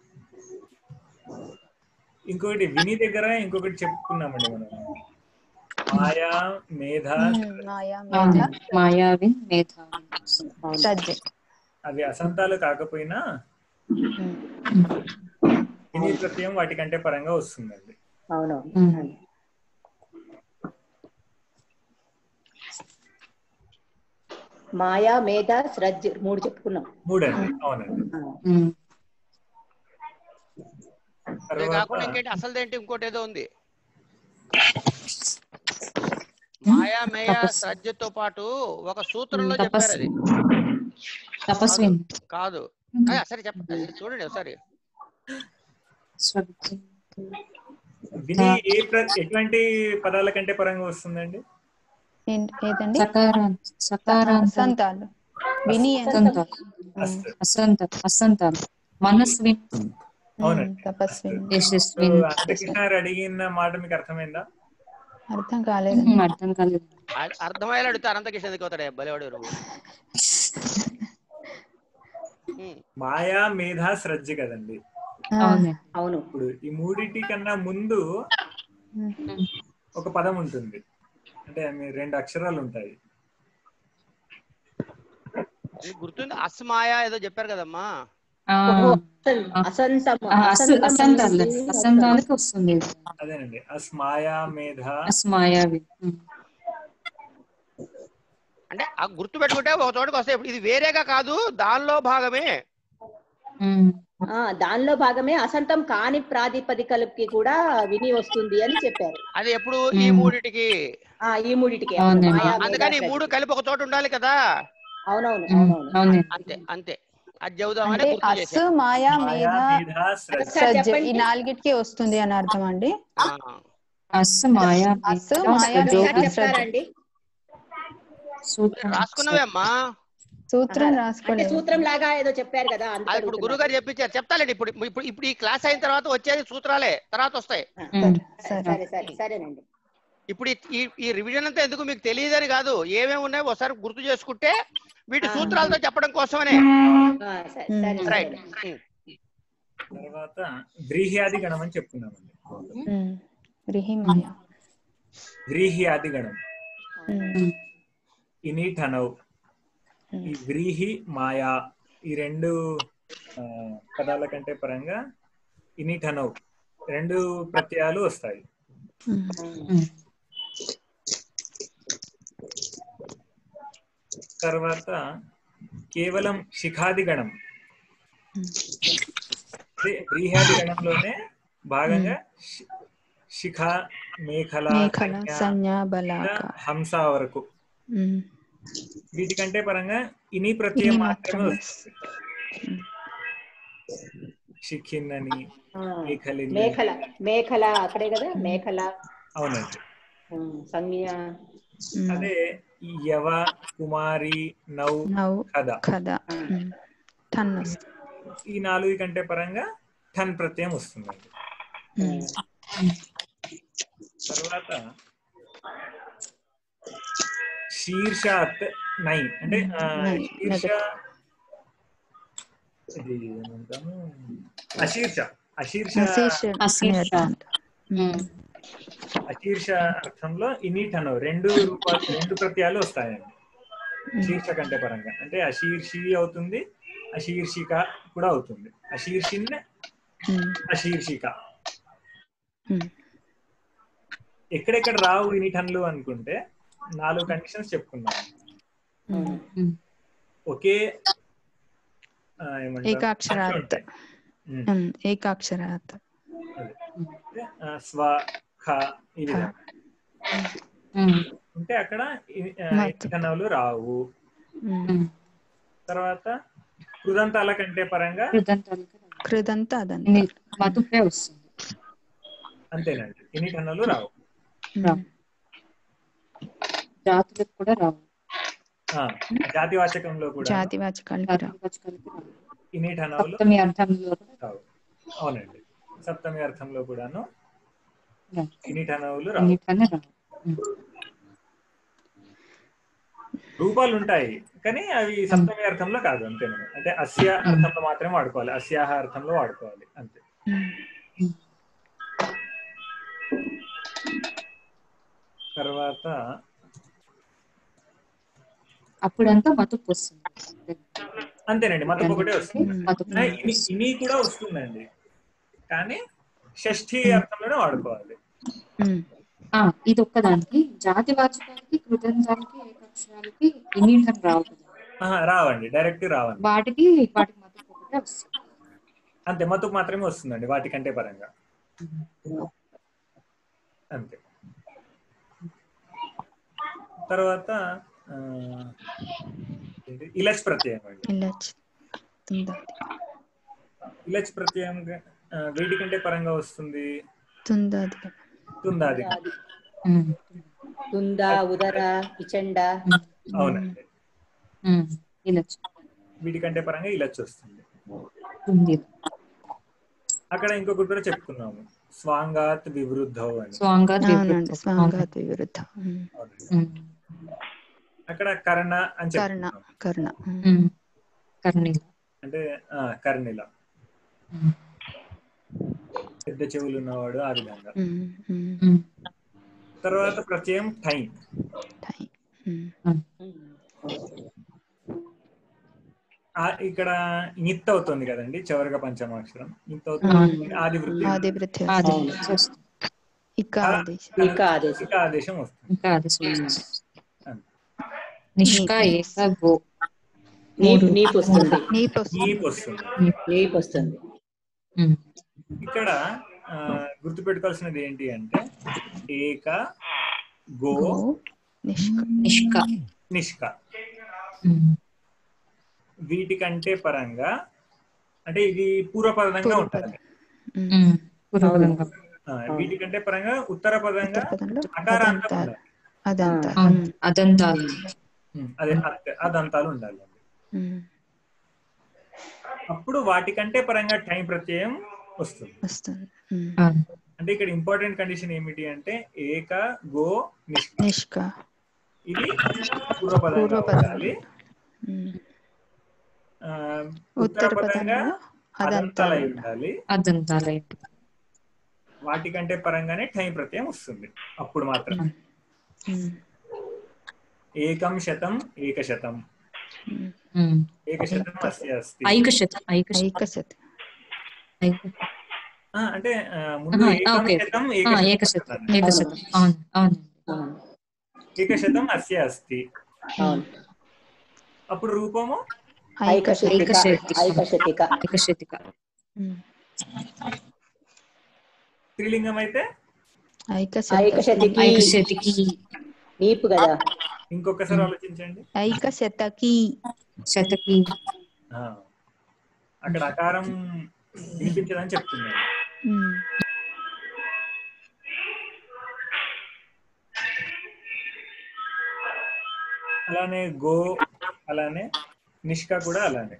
ఇంకొకటి విని దగ్గర ఇంకొకటి చెప్పుకున్నామండి మనం, మాయా మేధ, మాయావి, మేధావి. అవి అసంతాలు కాకపోయినా విని ప్రత్యయం వాటికంటే పరంగా వస్తుందండి. అవును. మాయా, మేధ, స్రజ్ 3 చెప్పుకున్నాం. 3 అండి, అవునండి. కాకుండా ఇంకేంటి అసలుదేంటి? ఇంకోటి ఏదో ఉంది. మాయా మేయ సజ్జతో పాటు ఒక సూత్రంలో చెప్పారు. అది కాదు. సరే చెప్పండి, చూడండి ఒకసారి. విని ఎటువంటి పదాల కంటే పరంగా వస్తుందండి? ఏదండి? అసంతాలు, మనస్వి. అంతకృష్ణ అడిగిన మాట మీకు అర్థమైందా? అర్థం కాలేదు. అర్థమయ్యేలా అడిగితే అనంతకృష్ణ ఎందుకు అవుతాడు? బలేవాడు. మాయా, మేధ, స్రజ్ కదండి. అవును. ఇప్పుడు ఈ 3 కన్నా ముందు ఒక పదం ఉంటుంది, అంటే 2 అక్షరాలు ఉంటాయి. గుర్తుంది, అస్మాయా ఏదో చెప్పారు కదమ్మా. అసంతాలకు వస్తుంది. అదేనండి, అస్మాయా మేధ, అస్మాయావి. అంటే ఆ గుర్తు పెట్టుకుంటే ఒక చోటుకు వస్తాయి. ఇది వేరేగా కాదు, దానిలో భాగమే. దానిలో భాగమే. అసంతం కాని ప్రాతిపదికలకి కూడా విని వస్తుంది అని చెప్పారు. అది ఎప్పుడు? ఈ 3టికి. అందుకని ఈ 3 కలిపి ఒక చోట ఉండాలి కదా. అవునవును. అంతే. అది చెబుదామని గుర్తు చేశాను. అస్సు, మాయా, మేధ, స్రజ్ ఈ 4కి వస్తుంది అని అర్థం అండి. అస్సు, మాయా, చెప్తారండి. రాసుకున్నవే అమ్మా. సూత్రం రాసుకోలేదు. సూత్రం లాగా ఏదో చెప్పారు కదా. ఇప్పుడు గురువు గారు చెప్పించారు, చెప్తాలండి. ఇప్పుడు ఈ క్లాస్ అయిన తర్వాత వచ్చేది సూత్రాలే, తర్వాత వస్తాయి. సరేనండి. ఇప్పుడు ఈ రివిజన్ అంతా ఎందుకు మీకు తెలియదని కాదు, ఏమేమి ఉన్నాయో ఒకసారి గుర్తు చేసుకుంటే వీటి సూత్రాలతో చెప్పడం కోసమనే. రైట్. తర్వాత వ్రీహ్యాది గణం అని చెప్పుకున్నామండి. వ్రీహ్యాది గణం ఇని ఠనవ్, ఈ వ్రీహి, మాయా ఈ 2 పదాల కంటే పరంగా ఇని ఠనౌ 2 ప్రత్యయాలు వస్తాయి. తర్వాత కేవలం శిఖాది గణం, వ్రీహాది గణంలోనే భాగంగా శిఖ, మేఖల, సంజ్ఞ, బలాక, హంస వరకు వీటికంటే పరంగా ఇని ప్రత్యయం మాత్రమే వస్తుంది. శిఖిన్నని, మేఖల మేఖల అక్కడే కదా మేఖల. అవునండి. సంజ్ఞ అదే యవ, కుమారి, నౌ, కథ ఈ 4 కంటే పరంగా ఠన్ ప్రత్యయం వస్తుందండి. తర్వాత శీర్షాత్ నై అంటే శీర్ష ఇది ఏమంటాము అశీర్ష అశీర్ష అర్థంలో ఇని ఠనౌ 2 ప్రత్యయాలు వస్తాయండి శీర్ష కంటే పరంగా. అంటే అశీర్షి అవుతుంది, అశీర్షిక కూడా అవుతుంది. అశీర్షిన్, అశీర్షిక. ఎక్కడెక్కడ రావు ఇని ఠన్లు అనుకుంటే 4 కండిషన్స్ చెప్పుకున్నాం. ఒకే ఏకాక్షరాత్ స్వ, ఖ ఈ విధంగా ఉంటే అక్కడ ఠనవులు రావు. తర్వాత కృదంతాల కంటే పరంగా అంతేనండి, ఇని ఠనవులు రావు. జాతులకు కూడా రావు. జాతివాచకంలో కూడా ఇని ఠనవులు రావు. అవునండి, సప్తమి అర్థంలో కూడాను ఇని ఠనవులు రావు. రూపాలు ఉంటాయి కానీ అవి సప్తమి అర్థంలో కాదు. అంతేనండి. అంటే అస్య అర్థంలో మాత్రమే వాడుకోవాలి, అస్యాహ అర్థంలో వాడుకోవాలి అంతే. తర్వాత అప్పుడంతా మతుపు వస్తుంది. అంతేనండి, మతుపు ఒకటే వస్తుంది. ఇని కూడా వస్తుందండి కానీ షష్ఠి అర్థంలోనే వాడుకోవాలి. ఇది ఒక్కదానికి జాతివాచకానికి, కృదంతాలకి, ఏకాక్షరాలకి ఇని ఠన్ రావు కదా. రావండి, డైరెక్ట్ రావండి. వాటికి మతుపు ఒకటే వస్తుంది. అంతే, మతుపు మాత్రమే వస్తుందండి వాటికంటే పరంగా అంతే. తర్వాత ఇలచ్ ప్రత్యయం అండి. ఇలచ్ ప్రత్యయం వీటి కంటే పరంగా వస్తుంది తుందాది. తుందా, ఉదర, ఇచండ. అవునండి, వీటికంటే పరంగా ఇలచ్ వస్తుంది. అక్కడ ఇంకొకటి కూడా చెప్పుకున్నాము, స్వాంగాత్ వివృద్ధౌ అని. అక్కడ కర్ణ అని చెప్పుకున్నాం. అంటే కర్ణిల, పెద్ద చెవులు ఉన్నవాడు, ఆ విధంగా. తర్వాత ప్రత్యయం ఠై. ఇక్కడ నిత్ అవుతుంది కదండి, చివరిగా పంచమాక్షరం నిత్ అవుతుంది. ఆది వృత్తి ఆదేశం వస్తుంది. ఇక్కడ గుర్తుపెట్టుకోవాల్సినది ఏంటి అంటే ఏక, గో, నిష్క. వీటికంటే పరంగా అంటే ఇది పూర్వపదంగా ఉంటుంది. వీటికంటే పరంగా ఉత్తర పదంగా అకారాంతం ఉండాలి. అదే అదంతాలు ఉండాలి. అప్పుడు వాటికంటే పరంగా టైం ప్రత్యయం వస్తుంది. అంటే ఇక్కడ ఇంపార్టెంట్ కండిషన్ ఏమిటి అంటే ఏక, గో, నిష్క. ఇది పూర్వపదంగా ఉండాలి. ఉత్తర పదంగా అదంతాలై ఉండాలి. వాటికంటే పరంగానే టైం ప్రత్యయం వస్తుంది. అప్పుడు మాత్రం ఏకం శతం, ఏకశతం, ఏకశతం అస్య అస్తి. అంటే ముందు ఓకే ఏకశతం ఏకశతం ఏకశతం అవును అవును ఏకశతం అస్య అస్తి. అవును. అప్పుడు రూపము ఐకశతిక. స్త్రీలింగం అయితే ఐకశతికి నీపు కదా. ఇంకొకసారి ఆలోచించండి. ఐకశతకి. శతకి. అక్కడ అకారం వినిపించదని చెప్తున్నాను. అలానే గో, అలానే నిష్క కూడా అలానే.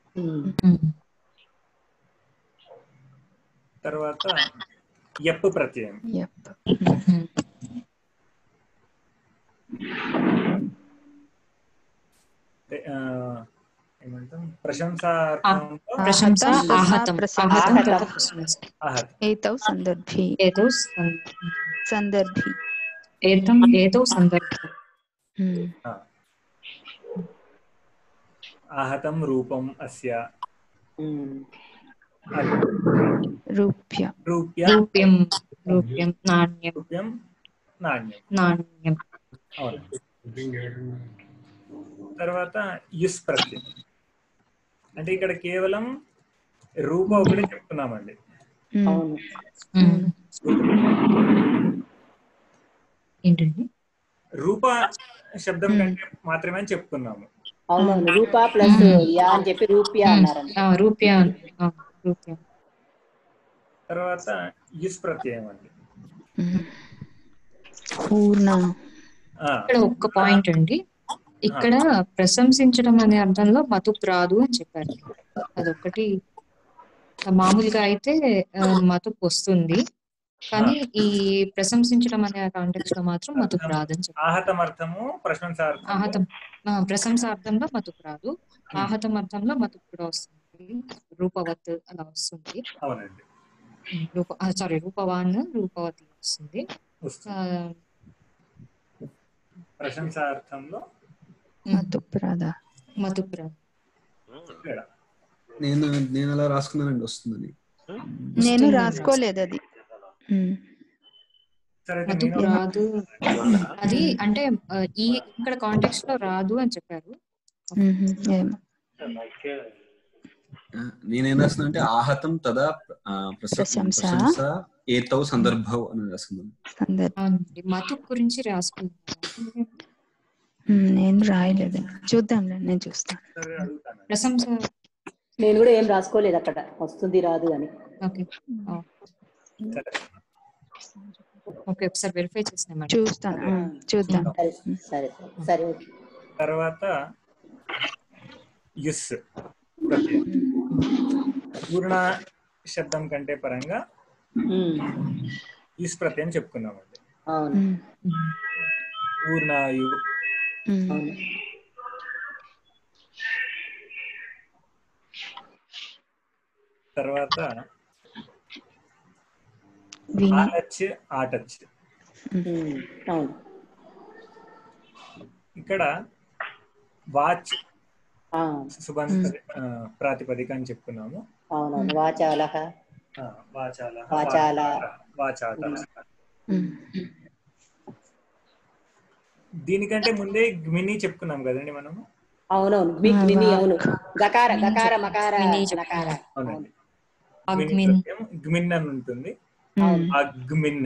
తర్వాత యప్ ప్రత్యయం. ఏమంటాం ప్రశంసార్థంలో ప్రశంస ఆహతం ఏతౌ సందర్భి. ఏతౌ సందర్భి. ఆహతం రూపం అస్య. రూప్యం నాణ్యం. అవును. తర్వాత యుస్ ప్రత్యయం. అంటే ఇక్కడ కేవలం రూప ఒకటి చెప్తున్నామండి. ఏంటండి? రూప శబ్దం కంటే మాత్రమే అని చెప్తున్నాము. అవునవును. రూప ప్లస్ యా అని చెప్పి రూప్య అన్నారండి. రూప్య. తర్వాత యుస్ ప్రత్యయం అండి. ఇక్కడ ఒక్క పాయింట్ అండి. ఇక్కడ ప్రశంసించడం అనే అర్థంలో మతుపు రాదు అని చెప్పారు. అదొక్కటి. మామూలుగా అయితే మతుపు వస్తుంది, కానీ ఈ ప్రశంసించడం అనే కాంటెక్స్ట్ లో మాత్రం మతుపు రాదని చెప్పారు. ప్రశంసార్థంలో మతుపు రాదు, ఆహతం అర్థంలో మతుపు కూడా వస్తుంది. రూపవత్ అలా వస్తుంది. రూపవాన్ రూపవతి వస్తుంది. ప్రశంసార్థంలో నేను అలా రాసుకున్నానండి, వస్తుందని. నేను రాసుకోలేదు అది. రాదు అది అంటే ఈ ఇక్కడ కాంటెక్స్ట్ లో రాదు అని చెప్పారు. నేనేం రాస్తున్నా అంటే ఆహతం తదా ప్రశంస ఏతౌ సందర్భౌ అని రాస్తున్నాను. మతు గురించి రాసుకున్నాను. నేను రాయలేదు. చూద్దాం, నేను చూస్తాను. ప్రశంస నేను కూడా ఏం రాసుకోలేదు అక్కడ, వస్తుంది రాదు అని. ఓకే, ఒకసారి వెరిఫై చేస్తాను. చూద్దాం. సరే సరే. తర్వాత యుస్ పూర్ణ శబ్దం కంటే పరంగా యుస్ ప్రత్యయం చెప్పుకున్నామండి. పూర్ణాయు. తర్వాత ఆటచ్ ఆటచ్. ఇక్కడ వాచ్ సుబంధ ప్రాతిపదిక అని చెప్పుకున్నాము. దీనికంటే ముందే గ్మిని చెప్పుకున్నాం కదండి మనము. అవునవును. అవును. గకార గకార మకార నకార. అవునండి. గ్మిన్ అని ఉంటుంది. అగ్మిన్.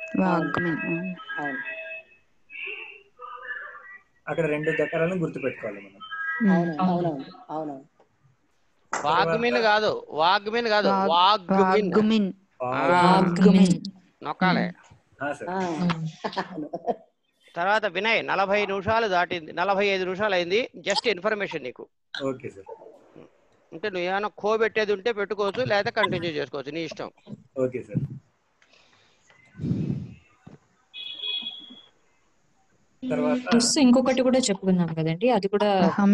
అక్కడ రెండు దకారాలను గుర్తుపెట్టుకోవాలి మనం. వాగ్మిన్ కాదు, వాగ్మిన్ కాదు, వాగ్మిన్ నొక్కాలే. తర్వాత వినయ్, 40 నిమిషాలు దాటింది, 45 నిమిషాలు అయింది. జస్ట్ ఇన్ఫర్మేషన్ నీకు. Okay sir. అంటే నువ్వు ఏమైనా పెట్టేది ఉంటే పెట్టుకోవచ్చు, లేదా కంటిన్యూ చేసుకోవచ్చు, నీ ఇష్టం. Okay sir. తర్వాత ఇంకొకటి కూడా చెప్పుకున్నాం కదండి, అది కూడా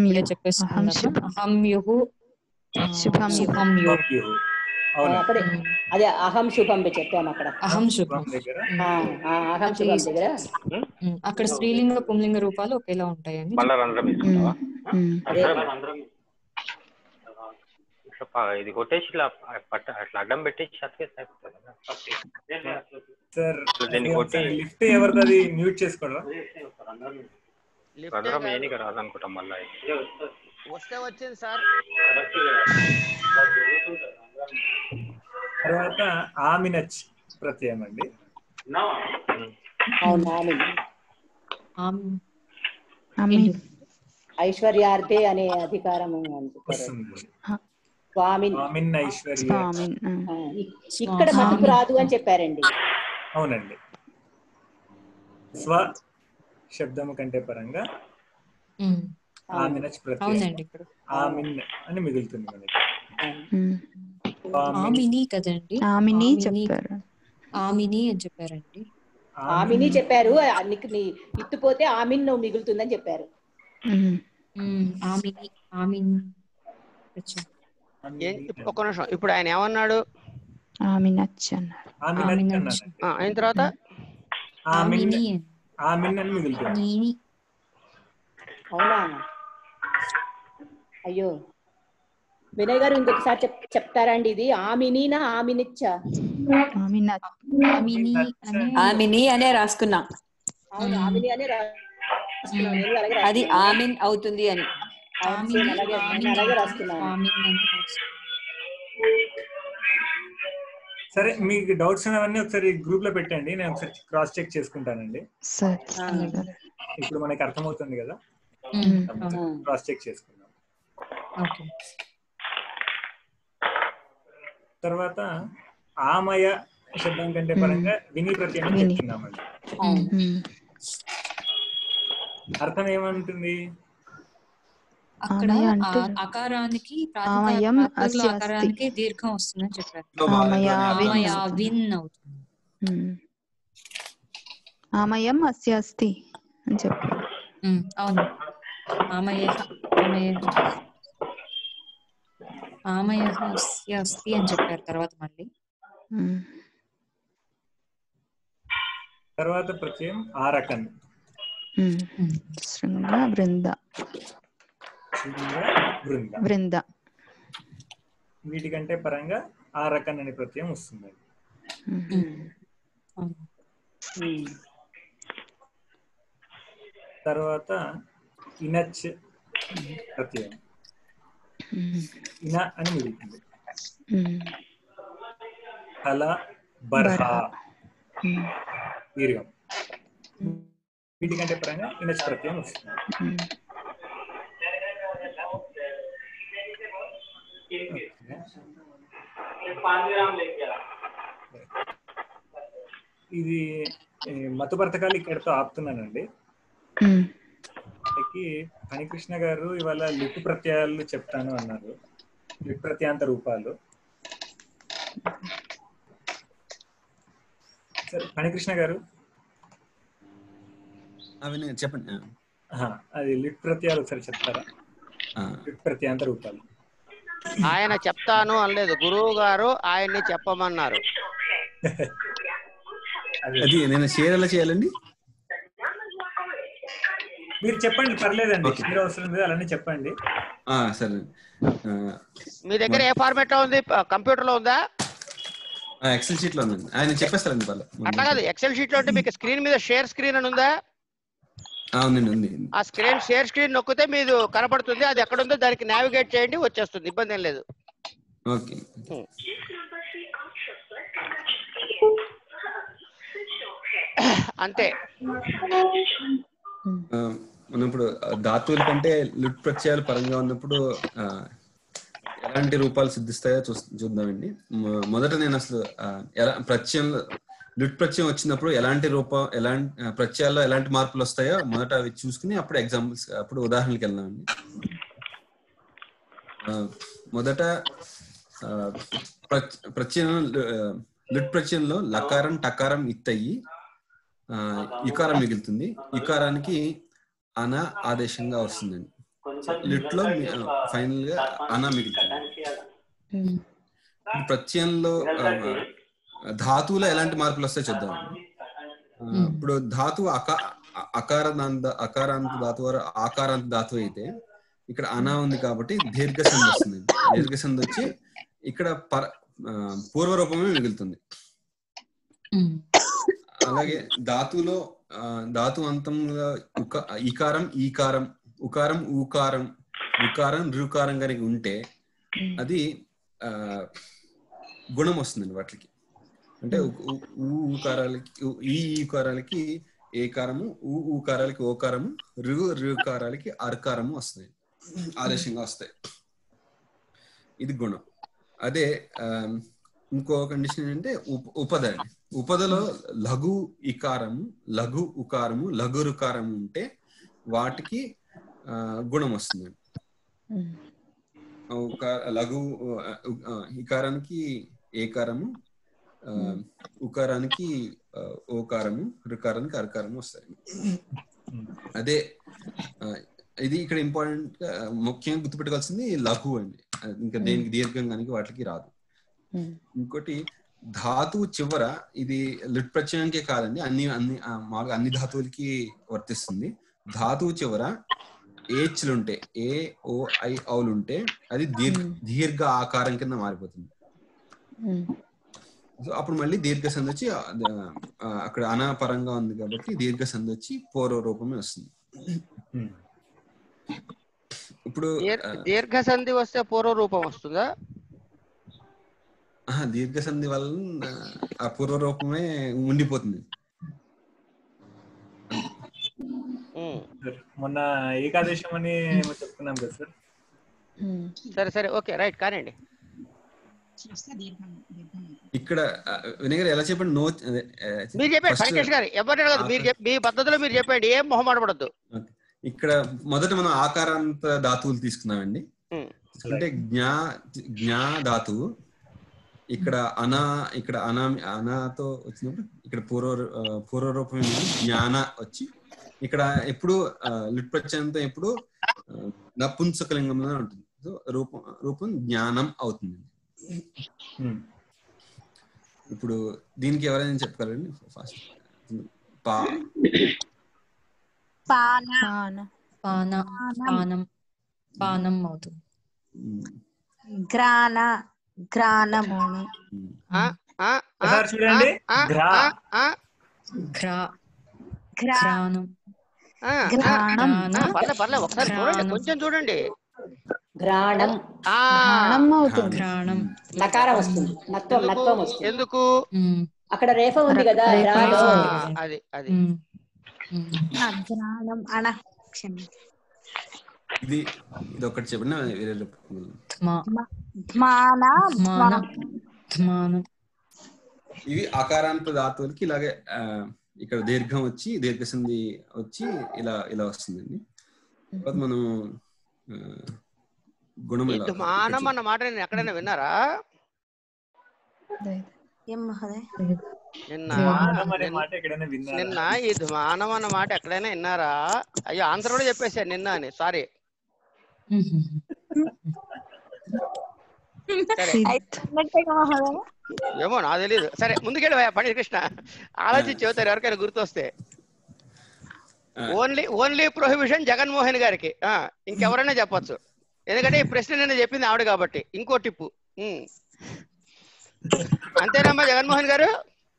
అదే అహం శుభం చెప్పాము అక్కడ. అహం శుభం దగ్గర అహం శుభం దగ్గర అక్కడ స్త్రీలింగ పుంలింగ రూపాలు ఒకేలా ఉంటాయని. ఇది కొట్టేసి ఇట్లా అట్లా అడ్డం పెట్టేసి అతికేస్తే అయిపోతుంది కదా. సార్ దీన్ని కొట్టి లిఫ్ట్ ఎవరిది మ్యూట్ చేసుకోవడం భద్రం ఏనికి రాదనుకుంటాం మళ్ళీ. వస్తే వచ్చింది సార్. తర్వాత ఆమినచ్ ప్రత్యయం అండి. ఐశ్వర్యార్థే అనే అధికారము స్వామిన్ ఐశ్వర్య ఇక్కడ మతుకు రాదు అని చెప్పారండి. అవునండి, స్వ శబ్దము కంటే పరంగా ఆమినచ్ ప్రత్యయం ఆమిన్ అని మిగులుతుంది మనకి. ఆమిని కదండి, ఆమిని చెప్పారు, ఆమిని అని చెప్పారండి. ఆమిని చెప్పారు, ఇత్తుపోతే ఆమిన్ మిగులుతుందని చెప్పారు. ఆమిని ఆమిన్ ఒక్క నిమిషం, ఇప్పుడు ఆయన ఏమన్నాడు? ఆమినచ్ అన్నారు. అయిన తర్వాత ఆమిన్ అని మిగులుతుంది. అవునా? అయ్యో వినయ్ గారు ఇంకొకసారి చెప్తారా అండి? ఇది ఆమినీనా ఆమినిచ్చా? ఆమిని అనే రాసుకున్నా. అవును, ఆమిని అనే అది ఆమిన్ అవుతుంది అని అలాగే రాసుకున్నాను. సరే, మీకు డౌట్స్ అవన్నీ ఒకసారి గ్రూప్ లో పెట్టండి, నేను ఒకసారి క్రాస్ చెక్ చేసుకుంటానండి. ఇప్పుడు మనకి అర్థమవుతుంది కదా, క్రాస్ చెక్ చేసుకుందాం. తర్వాత ఆమయ శబ్దం కంటే పరంగా విని ప్రత్యయం చెప్తున్నామండి. అర్థం ఏమంటుంది? అక్కడ అకారానికి అకారానికి దీర్ఘం వస్తుందని చెప్పారు. ఆమయావిన్ అవుతుంది. ఆమయం అస్య అస్తి అని చెప్పారు. అవును, ఆమయః అస్య అస్తి అని చెప్పారు. తర్వాత మళ్ళీ తర్వాత ప్రత్యయం ఆరకన్, శృంగ బృంద బృంద, వీటికంటే పరంగా ఆరకన్ అనే ప్రత్యయం వస్తుంది. తర్వాత ఇనచ్ ప్రత్యయం ఇన అని మిగులుతుంది. హల బర్హ దీర్ఘం, వీటికంటే పరంగా ఇనచ్ ప్రత్యయం వస్తుంది. ఇది మతుపర్తకాలు ఇక్కడితో ఆపుతున్నానండి. ఫణికృష్ణ గారు ఇవాళ లిప్ ప్రత్యయాలు చెప్తాను అన్నారు, లిప్ ప్రత్యాంత రూపాలు. సరే ఫణికృష్ణ గారు చెప్పండి. అది లిప్ ప్రత్యయాలు ఒకసారి చెప్తారా? లిప్ ప్రత్యాంత రూపాలు. ఆయన చెప్తాను అనలేదు, గురువు గారు ఆయన్ని చెప్పమన్నారు. అది నేను షేర్ ఎలా చేయాలండి? మీరు చెప్పండి, పర్లేదండి, మీరు అవసరం లేదు, అలానే చెప్పండి. సరే, మీ దగ్గర ఏ ఫార్మాట్ లో ఉంది? కంప్యూటర్ లో ఉందా? ఎక్సెల్ షీట్ లో ఉందండి. ఆయన చెప్పేస్తారండి వాళ్ళు. అట్లా కాదు, ఎక్సెల్ షీట్ లో ఉంటే మీకు స్క్రీన్ మీద షేర్ స్క్రీన్ అని ఉందా? ఉంది. ఆ స్క్రీన్ షేర్ స్క్రీన్ నొక్కితే మీరు కనపడుతుంది, అది ఎక్కడ ఉందో దానికి నావిగేట్ చేయండి, వచ్చేస్తుంది, ఇబ్బంది ఏం లేదు. ఓకే, అంతే. మనం ఇప్పుడు ధాతువుల కంటే లుట్ ప్రత్యయాలు పరంగా ఉన్నప్పుడు ఎలాంటి రూపాలు సిద్ధిస్తాయో చూద్దామండి. మొదట నేను అసలు ఎలా ప్రత్యయం లుట్ ప్రత్యయం వచ్చినప్పుడు ఎలాంటి రూపం, ఎలాంటి ప్రత్యయాల్లో ఎలాంటి మార్పులు వస్తాయో మొదట అవి చూసుకుని అప్పుడు ఎగ్జాంపుల్స్, అప్పుడు ఉదాహరణకి వెళ్దామండి. మొదట ప్రత్యయం లుట్ ప్రత్యయంలో లకారం టకారం ఇత్తయి యుకారం మిగులుతుంది. యుకారానికి అన ఆదేశంగా వస్తుందండి. లిట్ లో ఫైనల్ గా అన మిగులుతుంది. ప్రత్యయంలో ధాతువులో ఎలాంటి మార్పులు వస్తాయో చూద్దాం. ఇప్పుడు ధాతువు అకారాంత ధాతువు ఆకారాంత ధాతువు అయితే ఇక్కడ అన ఉంది కాబట్టి దీర్ఘ సంధి వస్తుంది. దీర్ఘ సంధి వచ్చి ఇక్కడ పూర్వరూపమే మిగులుతుంది. అలాగే ధాతులో ధాతు అంతంలో ఇకారం ఈకారం ఉకారం ఊకారం రుకారం రుకారం కనుక ఉంటే అది గుణం వస్తుందండి వాటికి. అంటే ఊకారాలకి ఈకారాలకి ఏకారము ఊకారాలకి ఓకారము రుకారాలకి అర్కారము వస్తాయి, ఆదేశంగా వస్తాయి. ఇది గుణం. అదే ఇంకో కండిషన్ ఏంటంటే ఉపద అండి. ఉపదలో లఘు ఇకారము లఘు ఉకారము లఘు రుకారము ఉంటే వాటికి గుణం వస్తుందండి. లఘు ఇకారానికి ఏకారము ఉకారానికి ఓకారము రుకారానికి అర్కారము వస్తాయి. అదే ఇది ఇక్కడ ఇంపార్టెంట్ ముఖ్యంగా గుర్తుపెట్టుకోవాల్సింది లఘు అండి. ఇంకా దేనికి దీర్ఘంగానికి వాటికి రాదు. ఇంకోటి ధాతువు చివర, ఇది లిట్ ప్రత్యయానికే కాదండి, మామూలుగా అన్ని ధాతువులకి వర్తిస్తుంది. ధాతువు చివర ఏచ్లుంటే ఏ ఓ ఐ ఔలుంటే అది దీర్ఘ ఆకారం కింద మారిపోతుంది. సో అప్పుడు మళ్ళీ దీర్ఘ సంధి వచ్చి అక్కడ అనాపరంగా ఉంది కాబట్టి దీర్ఘ సంధి వచ్చి పూర్వ రూపమే వస్తుంది. ఇప్పుడు దీర్ఘ సంధి వస్తే పూర్వ రూపం వస్తుందా? దీర్ఘ సంధి వల్ల ఆ పూర్వ రూపమే ఉండిపోతుంది. మొన్న ఏకాదశం అని చెప్తున్నాం కదా సార్. సరే సరే ఓకే రైట్ కానండి. ఇక్కడ వినయ్ ఎలా చెప్పండి? నో మీరు చెప్పండి వెంకటేష్ గారు, ఎవరిని అడగదు, మీరు మీ పద్ధతిలో మీరు చెప్పండి, ఏం మొహమాటపడద్దు. ఇక్కడ మొదట మనం ఆకారాంత ధాతువులు తీసుకున్నామండి. అంటే జ్ఞా ధాతువు ఇక్కడ అనాతో వచ్చినప్పుడు ఇక్కడ పూర్వరూపం జ్ఞాన వచ్చి ఇక్కడ ఎప్పుడు లిట్ ప్రత్యయంతో ఎప్పుడు నపుంసకలింగంలో ఉంటుంది. సో రూపం జ్ఞానం అవుతుంది. ఇప్పుడు దీనికి ఎవరైనా చెప్పగలరండి? ఫస్ట్ పానం అవుతుంది. గ్రానం చూడండి, పర్లే ఒకసారి చూడండి, కొంచెం చూడండి. ఘ్రాణం అవుతుంది. నకారం వస్తుంది, నత్వం వస్తుంది. ఎందుకు? అక్కడ రేఫ ఉంది కదా. అది అది ఇది ఒకటి చెప్పిన ఇవి ఆకారాంత ధాతువులకి ఇలాగే ఇక్కడ దీర్ఘం వచ్చి దీర్ఘ సంధి వచ్చి ఇలా వస్తుందండి. తర్వాత మనం గుణం మానం అన్న మాట నేను ఎక్కడైనా విన్నారా? నిన్న ఈ ధ్మానం అన్న మాట ఎక్కడైనా విన్నారా? అయ్యో ఆన్సర్ కూడా చెప్పేశారు నిన్న అని, సారీ. ఏమో నాకు తెలీదు. సరే ముందుకెళ్ళి పండిత కృష్ణ ఆలోచించి చెబుతారు ఎవరికైనా గుర్తొస్తే. ఓన్లీ ప్రొహిబిషన్ జగన్మోహన్ గారికి, ఇంకెవరైనా చెప్పొచ్చు, ఎందుకంటే ఈ ప్రశ్న నిన్న చెప్పింది ఆవిడ కాబట్టి. ఇంకో టిప్పు, అంతేనమ్మా జగన్మోహన్ గారు?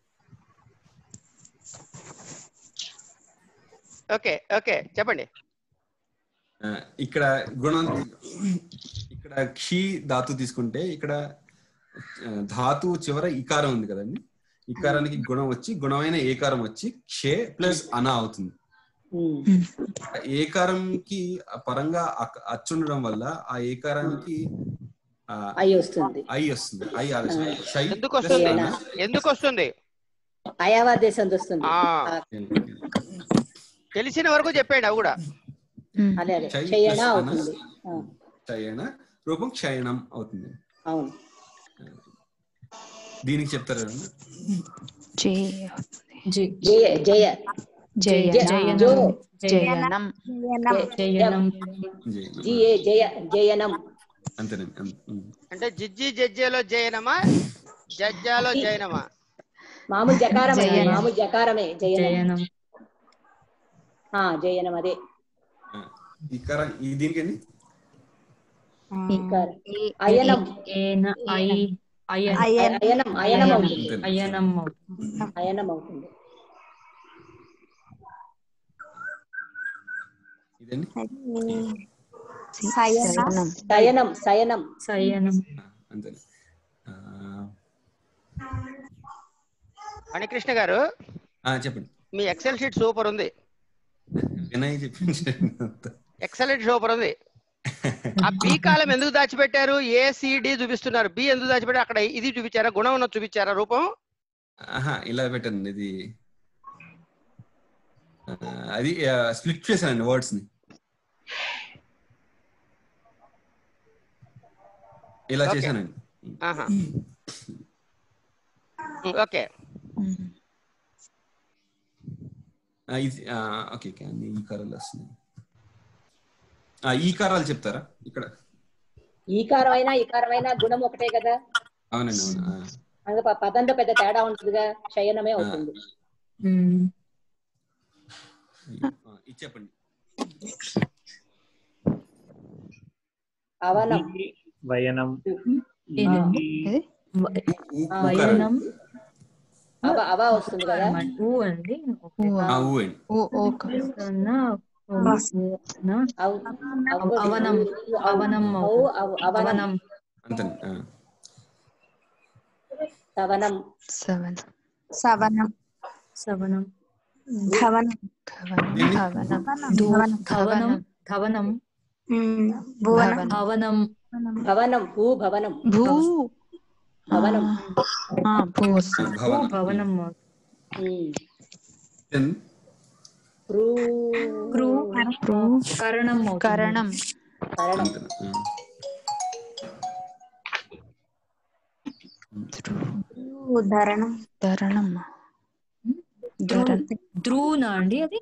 ఓకే ఓకే చెప్పండి. ఇక్కడ గుణం, ఇక్కడ క్షీ ధాతు తీసుకుంటే ఇక్కడ ధాతు చివర ఇకారం ఉంది కదండి. ఇకారానికి గుణం వచ్చి గుణమైన ఏకారం వచ్చి క్షే ప్లస్ అనా అవుతుంది. ఏకారంకి పరంగా అచ్చుండడం వల్ల ఆ ఏకారానికి ఐ వస్తుంది. ఐ ఆదేశం. ఎందుకు వస్తుంది? అయావాదేశం వస్తుంది. తెలిసిన వరకు చెప్పండి. అవి కూడా క్షయణ రూపం క్షయణం అవుతుంది. అవును. దీనికి చెప్తారా? అంటే జిజ్జి జజ్జేలో జయనమా జజ్జాలో జయనమా? మామూలు జకారమే, మామూలు జకారమే జయనం. జయనం అదే. దీనికండి ఈకారం. ఏ- అయనం అయనం. అయనం అయనం అవుతుంది. అయనం అవుతుంది. అయనం అవుతుంది. ఇదండి శయనం. శయనం శయనం శయనం. అంతే. మణికృష్ణ గారు చెప్పండి. మీ ఎక్సెల్ షీట్ సూపర్ ఉంది. వినయ్ చెప్పింది. ఎక్సలెంట్ సూపర్ ఉంది. ఆ బి కాలం ఎందుకు దాచిపెట్టారు? ఏసిడి చూపిస్తున్నారు, బి ఎందుకు దాచిపెట్టారు? అక్కడ ఇది చూపించారా? గుణం ఉన్నది చూపించారా? రూపం ఇలా పెట్టండి. ఇది అది స్ప్లిట్ చేశానండి వర్డ్స్ ని. ఇలా చేశానండి. ఓకే ఓకే ఓకే అన్ని ఈ కారాలు వస్తున్నాయి. ఈ కారాలు చెప్తారా ఇక్కడ? ఈకారమైనా గుణం ఒకటే కదా. అవునండి అవును. అందుకే పదంలో పెద్ద తేడా ఉంటుందిగా. శయనమే అవుతుంది. ఇది చెప్పండి. అవనం వయనం వయనం అవ వస్తుంది కదా. ఊ అండి. అవనం అవనం అవనం అంతే. సవనం సవనం. సవనం. ధవనం. ధవనం. ధవనం. భువనం. భవనం. భవనం భూ భవనం భూ భవనం భవనం. కరణం. కరణం. ధరణం. ధరణం. ధ్రువునా అండి అది?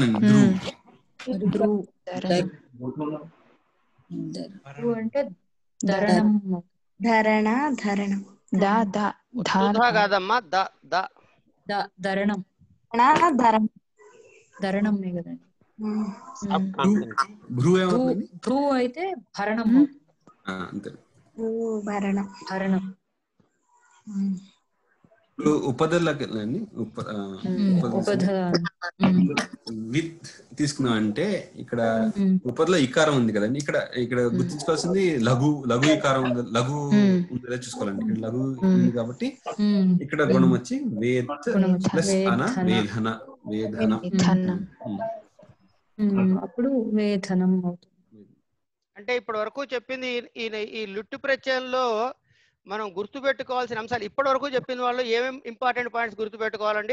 ధ్రువ్ అంటే ధరణం. ధరణ. ధరణం. కాదమ్మా, ధరణం. ధరణమే కదండి. భ్రూ అయితే భరణం. భరణం. ఉపధలండి. విత్ తీసుకున్నాం అంటే ఇక్కడ ఉపదలో ఇకారం ఉంది కదండి. ఇక్కడ ఇక్కడ గుర్తుంచుకోవాల్సింది లఘు ఇకారం ఉంది. లఘు ఉందా చూసుకోవాలండి. ఇక్కడ లఘు ఉంది కాబట్టి ఇక్కడ గుణం వచ్చి వేత్ ప్లస్ అన వేధన. అప్పుడు వేధనం అవుతుంది. అంటే ఇప్పటి వరకు చెప్పింది ఈ లుట్టు ప్రత్యయంలో మనం గుర్తు పెట్టుకోవాల్సిన అంశాలు ఇప్పటి వరకు చెప్పిన వాళ్ళు ఏమేమి ఇంపార్టెంట్ పాయింట్స్ గుర్తు పెట్టుకోవాలండి?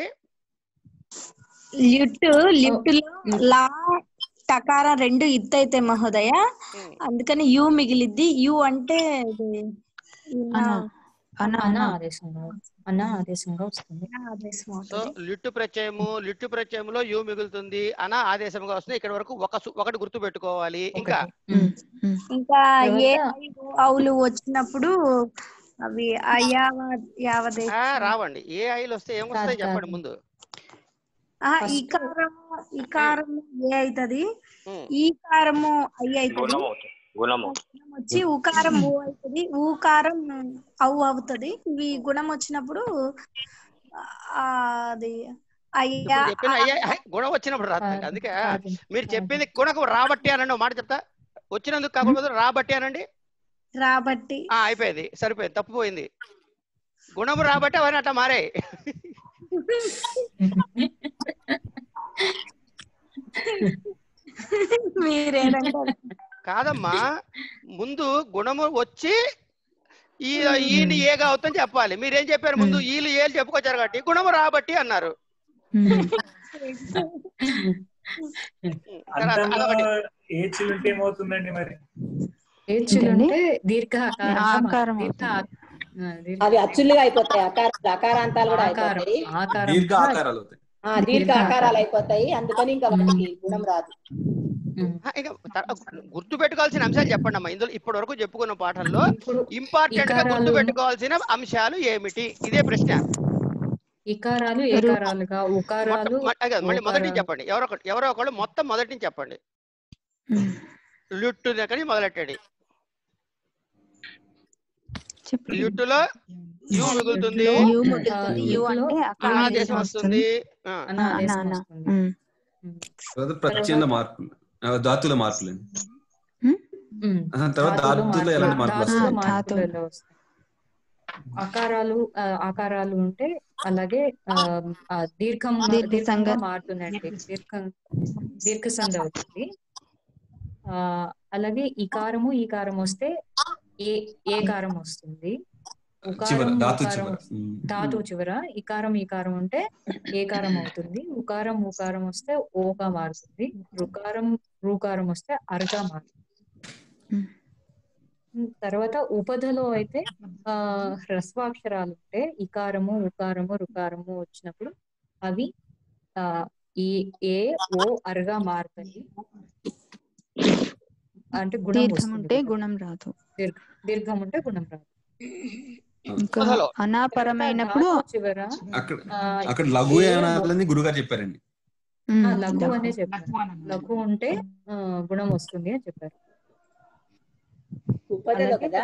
లిట్టులో లా టకార రెండు ఇత్తైతే మహోదయ, అందుకని యు మిగిలిద్ది. యు అంటే ఆదేశంగా వస్తుంది. సో లిట్టు ప్రత్యయములో యు మిగులుతుంది, అన ఆదేశంగా వస్తుంది. ఇక్కడ వరకు ఒకటి గుర్తు పెట్టుకోవాలి. ఇంకా ఏ అవులు వచ్చినప్పుడు అవి రావండి. ఏ ఐలు వస్తే ఏమొస్తాయి చెప్పండి ముందు. ఈకారము ఏ అవుతుంది, ఈకారము ఐ అవుతుంది, వచ్చి ఊకారం ఊ అవుతుంది, ఊకారం అవు అవుతుంది. ఇవి గుణం వచ్చినప్పుడు అది గుణం వచ్చినప్పుడు రాదు. అందుకే మీరు చెప్పింది గుణకం రాబట్టి అనండి. మాట చెప్తా, వచ్చినందుకు కాకపోతే రాబట్టి అనండి. రాబట్టి అయిపోయింది, సరిపోయింది, తప్పిపోయింది. గుణము రాబట్టి అవన్నీ అట్లా మారాయి. కాదమ్మా, ముందు గుణము వచ్చి ఈయన ఏగా అవుతుందని చెప్పాలి. మీరేం చెప్పారు? ముందు ఈలు ఏలు చెప్పుకొచ్చారు కాబట్టి గుణము రాబట్టి అన్నారు. ఏమవుతుందండి మరి? దీర్ఘాకారం. అవి అచ్చులుగా అయిపోతాయి. అకారాంతాలు కూడా అయిపోతాయి. దీర్ఘ ఆకారాలు అయిపోతాయి. అందుకని ఇంకా వాటికి గుణం రాదు. గుర్తు పెట్టుకోవాల్సిన అంశాలు చెప్పండి అమ్మా. ఇందులో ఇప్పటి వరకు చెప్పుకున్న పాఠంలో ఇంపార్టెంట్ గా గుర్తు పెట్టుకోవాల్సిన అంశాలు ఏమిటి? ఇదే ప్రశ్న. ఇకారాలు ఏకారాలుగా, ఉకారాలు మళ్ళీ మొదటి నుంచి చెప్పండి. ఎవరో ఒకళ్ళు మొత్తం మొదటి నుంచి చెప్పండి. లుట్టు దగ్గర మొదలెట్టండి. చెప్పండి. లుట్టులో యు మిగులుతుంది, యు మిగులుతుంది. యు అంటే అనాదేశం వస్తుంది. అనాదేశం వస్తుంది. తర్వాత ప్రత్యయంలో మార్పులు, ధాతుల మార్పులు అండి. తర్వాత ధాతులో ఎలాంటి మార్పులు వస్తాయి? ధాతువులలో వస్తాయి. ఆకారాలు ఉంటే అలాగే దీర్ఘంగా మారుతుందండి. దీర్ఘ సంధి అవుతుంది. అలాగే ఈ కారం వస్తే ఏ కారం వస్తుంది. ధాతువు చివర ఈ కారం ఉంటే ఏ కారం అవుతుంది. ఉకారం వస్తే ఓగా మారుతుంది. రూకారం వస్తే అరగా మారుతుంది. తర్వాత ఉపధలో అయితే హ్రస్వాక్షరాలు ఉంటే ఇకారము, ఉకారము, రుకారము వచ్చినప్పుడు అవి ఏ ఓ అరగా మారుతాయి. అంటే గుణం వస్తుంది. గుణం రాదు. దీర్ఘం ఉంటే గుణం రాదు. ఇంకా అనాపరమైనప్పుడు అక్కడ లఘు అనాలని గురుగారు చెప్పారండి. లఘు అనే చెప్పారు. లఘు ఉంటే గుణం వస్తుంది అని చెప్పారు. ఉపదలో కదా.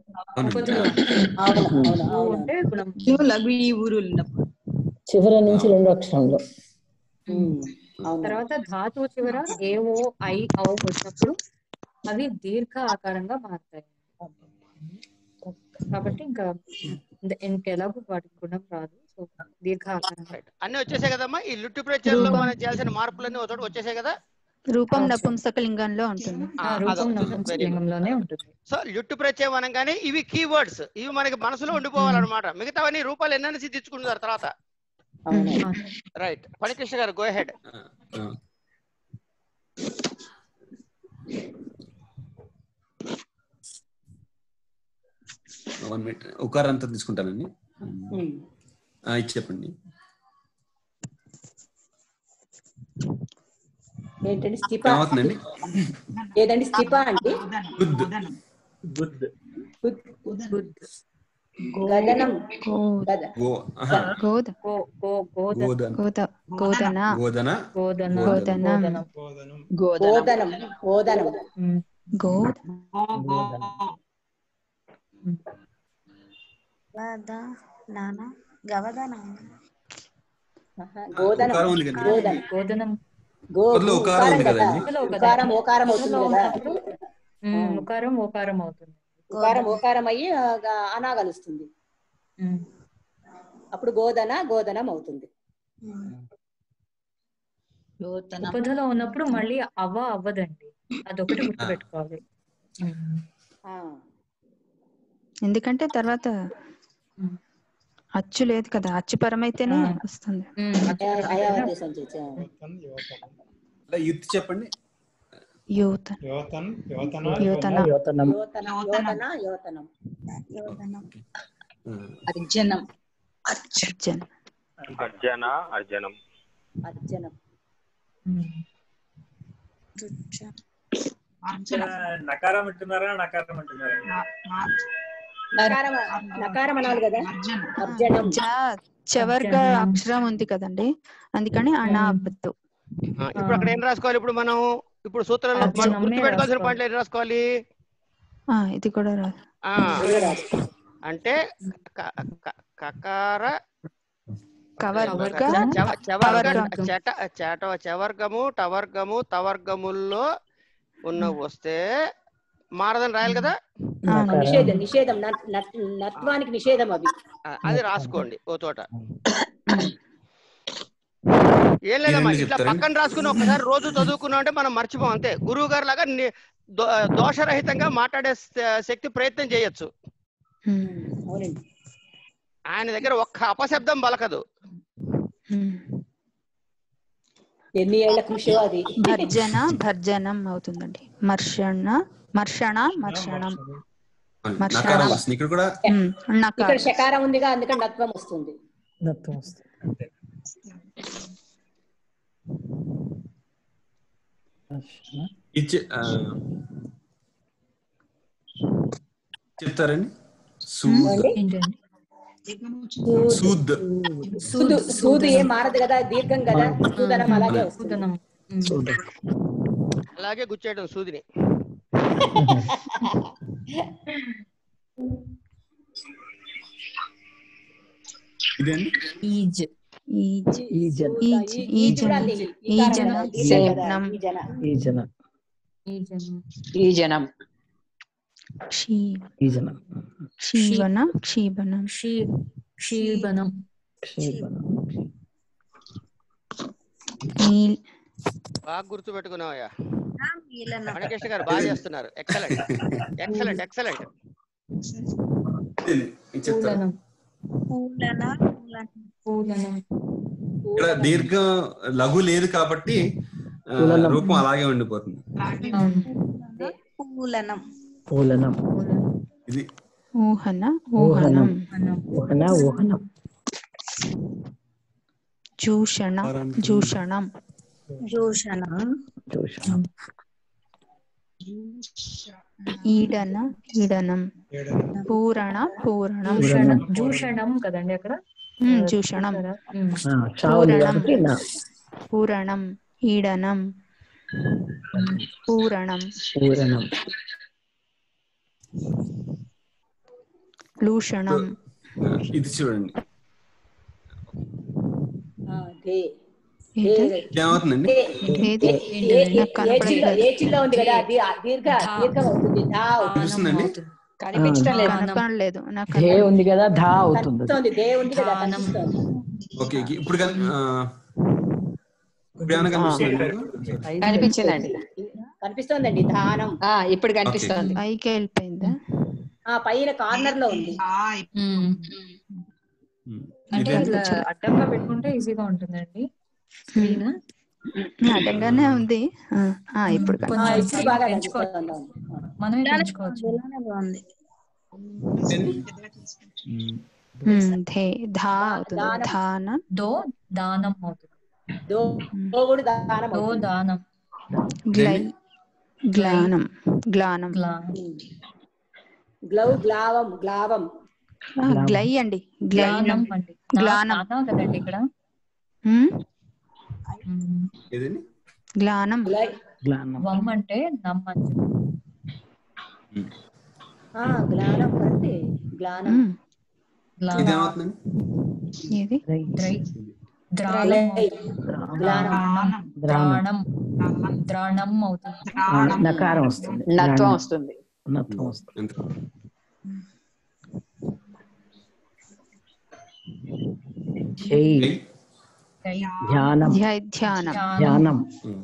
ఉంటే గుణం. లఘు ఈ ఊరు చివరి నుంచి 2 అక్షరంలో. తర్వాత ధాతువు చివర ఏఓ ఐ ఔ వచ్చినప్పుడు అవి దీర్ఘ ఆకారంగా మారుతాయి. కాబట్టి ఇంకా ఎలాగో వాటికి గుణం రాదు. సో దీర్ఘ ఆకారం. అన్ని వచ్చేసాయి కదమ్మా. ఈ లుట్టు ప్రత్యయంలో మనం చేయాల్సిన మార్పులన్నీ ఒక చోట వచ్చేసాయి కదా. రూపం నపుంసకలింగంలో ఉంటుంది. రూపం నపుంసకలింగంలోనే ఉంటుంది. సో లుట్టు ప్రత్యయం అనగానే ఇవి కీవర్డ్స్, ఇవి మనకి మనసులో ఉండిపోవాలన్నమాట. మిగతావన్నీ రూపాలు ఎన్నైనా సిద్ధించుకుంటారు తర్వాత. రైట్, ఫణికృష్ణ గారు, గో అహెడ్. ఉకారం అంతా తీసుకుంటానండి. ఇది చెప్పండి. ఏంటండి స్థిపా? ఏదండి స్థిపా అంటే? గదనం. ఓకారం అయ్యి అనా కలుస్తుంది. అప్పుడు గోధనం అవుతుంది. ఉపధలో ఉన్నప్పుడు మళ్ళీ అవ్వదండి. అదొకటి గుర్తుపెట్టుకోవాలి. ఎందుకంటే తర్వాత అచ్చు లేదు కదా. అచ్చు పరమైతేనే వస్తుంది. చెప్పండి. నకారం అంటున్నారా? నకారం అంటున్నారా? నకారం అనాలి కదా. చివరిగా అక్షరం ఉంది కదండి, అందుకని అనా అవ్వద్దు. ఇప్పుడు అక్కడ ఏం రాసుకోవాలి? ఇప్పుడు మనం సూత్రంలో గుర్తుపెట్టుకోవాల్సిన పాయింట్లు ఏం రాసుకోవాలి? ఇది కూడా రాదు. అంటే కకార చవర్గము టవర్గము తవర్గముల్లో ఉన్న వస్తే మారదని రాయాలి కదా. నిషేధం నత్వానికి నిషేధం అది రాసుకోండి ఓ చోట. ఏం లేదమ్మా, ఇట్లా పక్కన రాసుకుని ఒకసారి రోజు చదువుకున్నాం అంటే మనం మర్చిపోం అంతే. గురువు గారు లాగా దోషరహితంగా మాట్లాడే శక్తి ప్రయత్నం చేయొచ్చు. ఆయన దగ్గర ఒక్క అపశబ్దం పలకదు. ఎన్ని ఏళ్ల కృషి అది. భర్జనం అవుతుందండి. మర్షణం. ఇక్కడ శకారం ఉందిగా, అందుకని నత్వం వస్తుంది. చెప్తారండి. సూదు ఏం మారదు కదా, దీర్ఘం కదా. సూదనం అలాగే వస్తుంది. అలాగే గుచ్చేయడం సూదిని. ఇదేండి ఈజ్ ఈజ్ ఈజన ఈజ్ కూడా ఈజన అంతే. ఈకారం ఈజన కదా, దీర్ఘం కదా, సేనం ఈజన. ఈజన ఈజనం క్షీ ఈజన క్షీవన క్షీబనం క్షీబనం క్షేపణం నీల్ బాగా గుర్తు పెట్టుకున్నావయ్యా మీలనం మణికృష్ణ గారు, బాగా చేస్తున్నారు. Excellent excellent excellent. చెప్తారు పూలనం పూలన పూలనం ఇక్కడ దీర్ఘం లఘు లేదు కాబట్టి పూలనం. రూపం అలాగే ఉండిపోతుంది. పూలనం పూలనం ఇది ఊహన ఊహనం ఊహనం ఊహన ఊహనం జూషణ జూషణం జోషణం జోషణం ఈడన ఈడనం పూరణ పూరణం జూషణం కదండి అక్కడ. జూషణం షా ఉంది కాబట్టి నా పూరణం ఈడనం పూరణం పూరణం లూషణం ఇది చూడండి దే ఏంటి? ఏమవుతుందండి? ఏది నాకు కనపడట్లేదు. ఏచిల్లో ఉంది కదా, దీర్ఘం అవుతుంది. ధా అవుతుంది. చూస్తుందండి కనిపించడం లేదు. కనపడలేదు నాకు ధే ఉంది కదా ధా అవుతుంది కనిపిస్తోంది, దే ఉంది కదా, కనిపిస్తోంది. ఓకే ఇప్పుడు కనిపించిందండి. కనిపిస్తోందండి ధానం. ఇప్పుడు కనిపిస్తోంది. పైకి వెళ్ళిపోయిందా? పైన కార్నర్ లో ఉంది. అంటే ఇట్లా అడ్డంగా పెట్టుకుంటే ఈజీగా ఉంటుందండి స్క్రీన్. అడ్డంగానే ఉంది. ఇప్పుడు ఇప్పుడు బాగా పెంచుకోవచ్చు, కనిపిస్తోంది. మనమే పెంచుకోవచ్చు. బాగుంది ధే ధా అవుతుంది. ధాన దో దానం అవుతుంది. దో కూడా దానం దో అవుతుంది. దానం గ్లై గ్లానం గ్లానం గ్లౌ గ్లావం గ్లావం గ్లై అండి గ్లై గ్లానం అండి. గ్లానం కదండి ఇక్కడ. ఏదండి గ్లానం గ్లానం వమ్ అంటే నమ్ అని చెప్పి. గ్లానం అంటే గ్లానం. ఇదేమవుతుందండి? ఏది ద్రై ద్రాణం ద్రాణం ద్రాణం అవుతుంది. నకారం వస్తుంది నత్వం వస్తుంది. నత్వం వస్తుంది ధ్యానం ధ్యానం ధ్యానం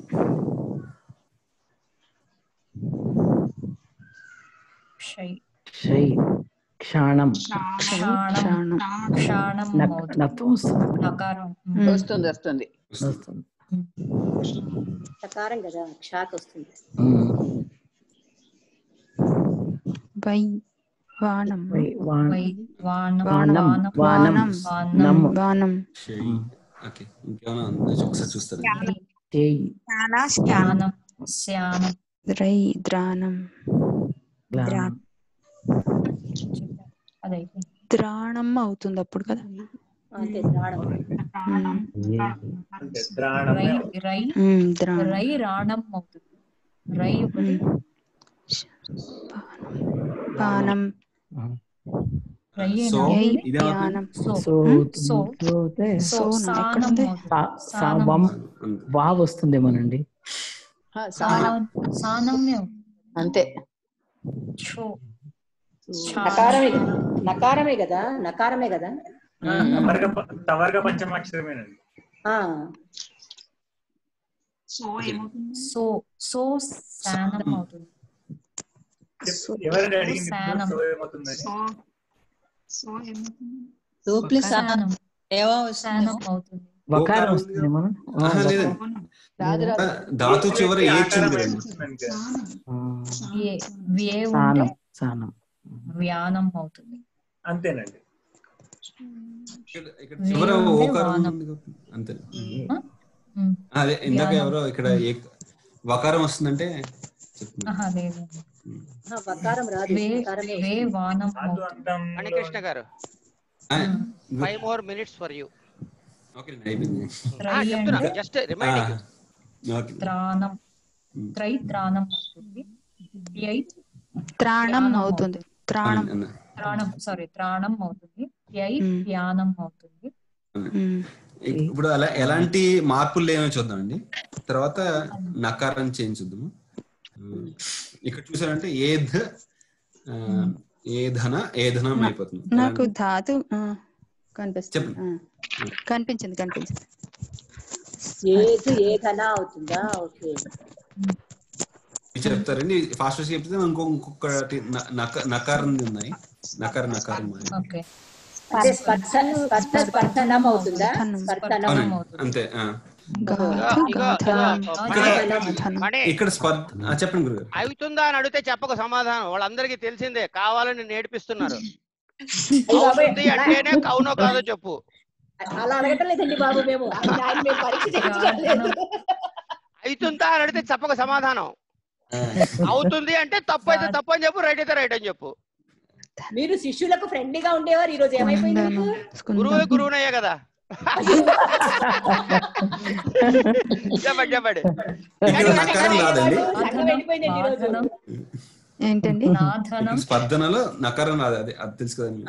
శై క్షాణం క్షాణం నత్వం వస్తుంది నకారం వస్తుంది వస్తుంది. వస్తుంది సకారం కదా, క్షాక్ వస్తుంది. వై వానం వానం వానం వానం నమ్ వానం ఓకే ఇంకేమైనా ఉందా ఒకసారి చూస్తారా? శ్యానం శ్యానం ద్రై ద్రానం గ్లానం అదైతే ద్రాణం అవుతుంది అప్పుడు కదా. అంతే ద్రాణం. రై రై రై రాణం అవుతుంది. రై ఒకటి పానం రై సో ధ్యానం వా వస్తుందేమోనండి. సానమ్యం అంతే. నకారమే కదా, నకారమే కదా. తవర్గ పంచమాక్షరమేనండి. సో సో శానం అవుతుంది. ఎవరండి అడిగింది? సో ఏమవుతుందని? శానం అవుతుంది. వకారం వస్తుంది మనం ధాతు చివర ఏ సానం వ్యానం అవుతుంది. అంతేనండి. చివర ఓకారం అంతే. అదే ఇందాక ఎవరో ఇక్కడ వకారం వస్తుందంటే వకారం రాదు. మణికృష్ణ గారు 5 more minutes for you. చెప్తున్నా జస్ట్ రిమైండింగ్. త్రాణం త్రై త్రాణం అవుతుంది. త్రాణం అవుతుంది. త్రాణం త్రాణం సారీ త్రాణం అవుతుంది. ధ్యానం అవుతుంది. ఇప్పుడు అలా ఎలాంటి మార్పులు లేవో చూద్దామండి. తర్వాత నకారం చేంజ్ చూద్దాము. ఇక్కడ చూసారంటే ఏధనం అయిపోతుంది. నాకు ధాతు కనిపిస్తుంది. కనిపించింది ఏదనా అవుతుందా? ఓకే చెప్తారండి. ఫాస్ట్ చెప్తే ఇంకొకటి నకారం ఉన్నాయి. నకారం అంతే. ఇక్కడ చెప్పండి గురుగారు. అవుతుందా అని అడిగితే చెప్పక సమాధానం. వాళ్ళందరికీ తెలిసిందే, కావాలని నేర్పిస్తున్నారు. అవుతుంది అంటేనే అవునో కాదో చెప్పు. అలా అడగటం లేదండి బాబు, మేము అవుతుందా అని అడిగితే చెప్పక సమాధానం. అవుతుంది అంటే తప్పు అయితే తప్పు అని చెప్పు, రైట్ అయితే రైట్ అని చెప్పు. మీరు శిష్యులకు ఫ్రెండ్లీగా ఉండేవారు, ఈ రోజు ఏమైపోయింది? గురువునయ్యే కదా. చెప్పండి. ఏంటండి స్పర్ధనలో నకారం రాదు, అది తెలుసు కదండి.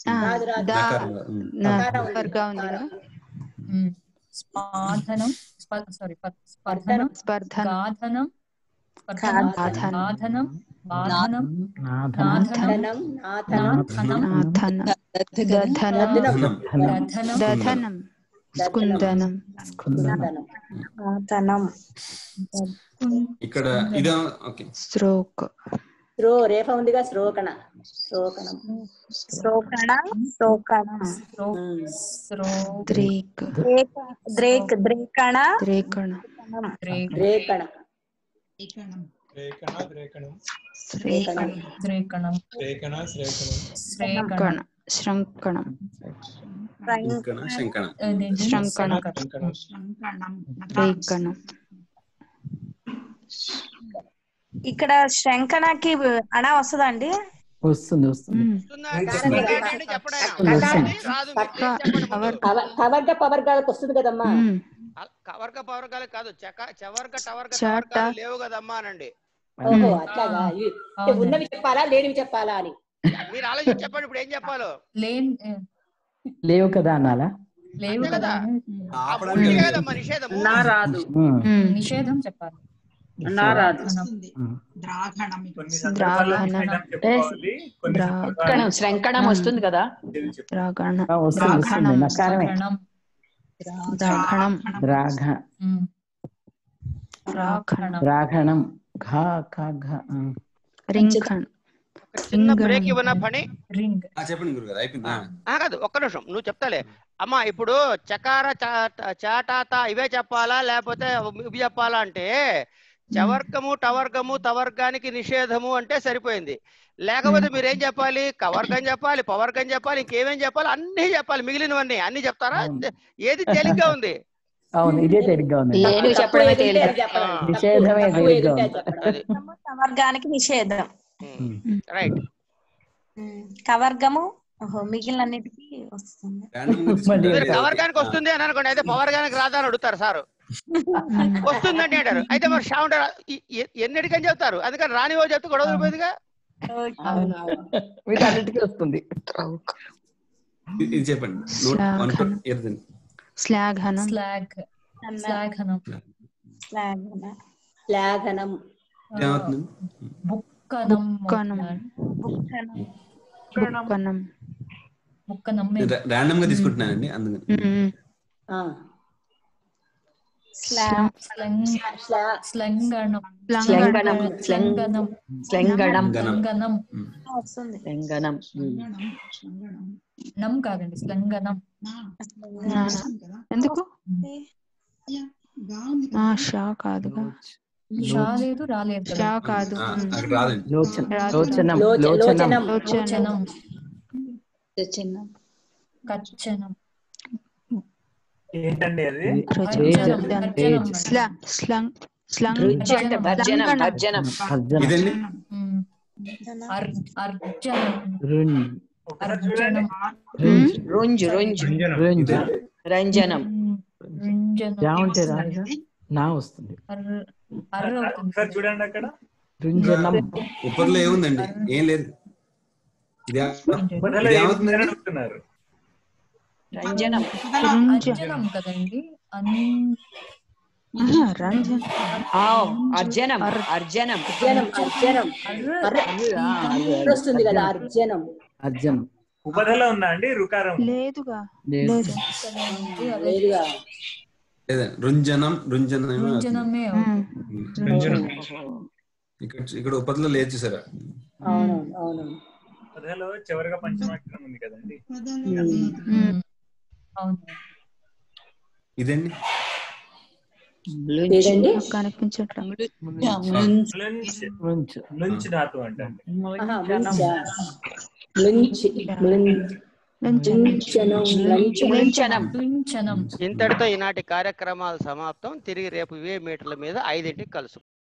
ఇక్కడ ఇదా ఓకే. శ్రోక్ రేఫ ఉందిగా, శ్రోకణ ఇక్కడ శంకణకి అణ వస్తుందండి? వస్తుంది. పవర్గాలకు వస్తుంది కదమ్మా. పవర్గాలకు కాదు, లేవు కదమ్మా అనండి. ఓహో అట్లాగా. ఉన్నవి చెప్పాలా లేనివి చెప్పాలా అని మీరు ఆలోచించి చెప్పండి. ఇప్పుడు ఏం చెప్పాలో. లేవు కదా అనాలా? లేవు కదా. నిషేధం చెప్పాలి. శ్రంకణం వస్తుంది కదా. చెప్పండి గురుగారు, అయిపోయిందా? కాదు, ఒక్క నిమిషం, నువ్వు చెప్తాలే అమ్మా. ఇప్పుడు చకార చాటాత ఇవే చెప్పాలా లేకపోతే ఇవి చెప్పాలా అంటే, చవర్గము టవర్గము తవర్గానికి నిషేధము అంటే సరిపోయింది. లేకపోతే మీరేం చెప్పాలి? కవర్గం చెప్పాలి, పవర్గం చెప్పాలి, ఇంకేమేం చెప్పాలి, అన్ని చెప్పాలి. మిగిలినవన్నీ అన్ని చెప్తారా? ఏది తేలిగ్గా ఉంది? అవును, ఇదే తేలిగ్గా ఉంది. కవర్గానికి నిషేధం, రైట్. కవర్గము మిగిలినన్నిటికీ వస్తుంది. కవర్గానికి వస్తుంది అని అనుకోండి, అయితే పవర్గానికి రాదా అని అడుగుతారు సార్. వస్తుందండి అంటారు, అయితే మరి షౌండ్ ఎన్నిటికని చెప్తారు. అందుకని రానివో చెప్తే గొడవ పోయిందిగా. వీటన్నిటికీ వస్తుంది. చెప్పండి. ర్యాండమ్ గా తీసుకుంటున్నానండి, అందుకని. కాదండి, స్లంగనం. ఎందుకు షా కాదుగా? షా లేదు, రాలేదు. షా కాదు. ఏంటండి అది? రంజనం నా వస్తుంది. చూడండి అక్కడ ఉపర్లో ఏముందండి? ఏం లేదు. రంజనం అంజనం కదండి రంజన్ అర్జనం అర్జనం వస్తుంది కదా అర్జనం. అర్జనం ఉపధలో ఉందా అండి రుకారం? లేదుగా లేదు. లేదుగా. రుంజనం రుంజనమే రుంజనమే ఇక్కడ ఉపధలో లేదు చూసారా? అవునవును అవునవును. ఉపధలో చివరిగా పంచమాక్షరం ఉంది కదండి. అవును. ఇదండి ఏదండి? కనిపించట్లా. లుంచ్ ధాతు అంటే లుంచనం. ఇంతటితో ఈనాటి కార్యక్రమాలు సమాప్తం. తిరిగి రేపు ఇవే మీటర్ల మీద 5ంటికి కలుసు.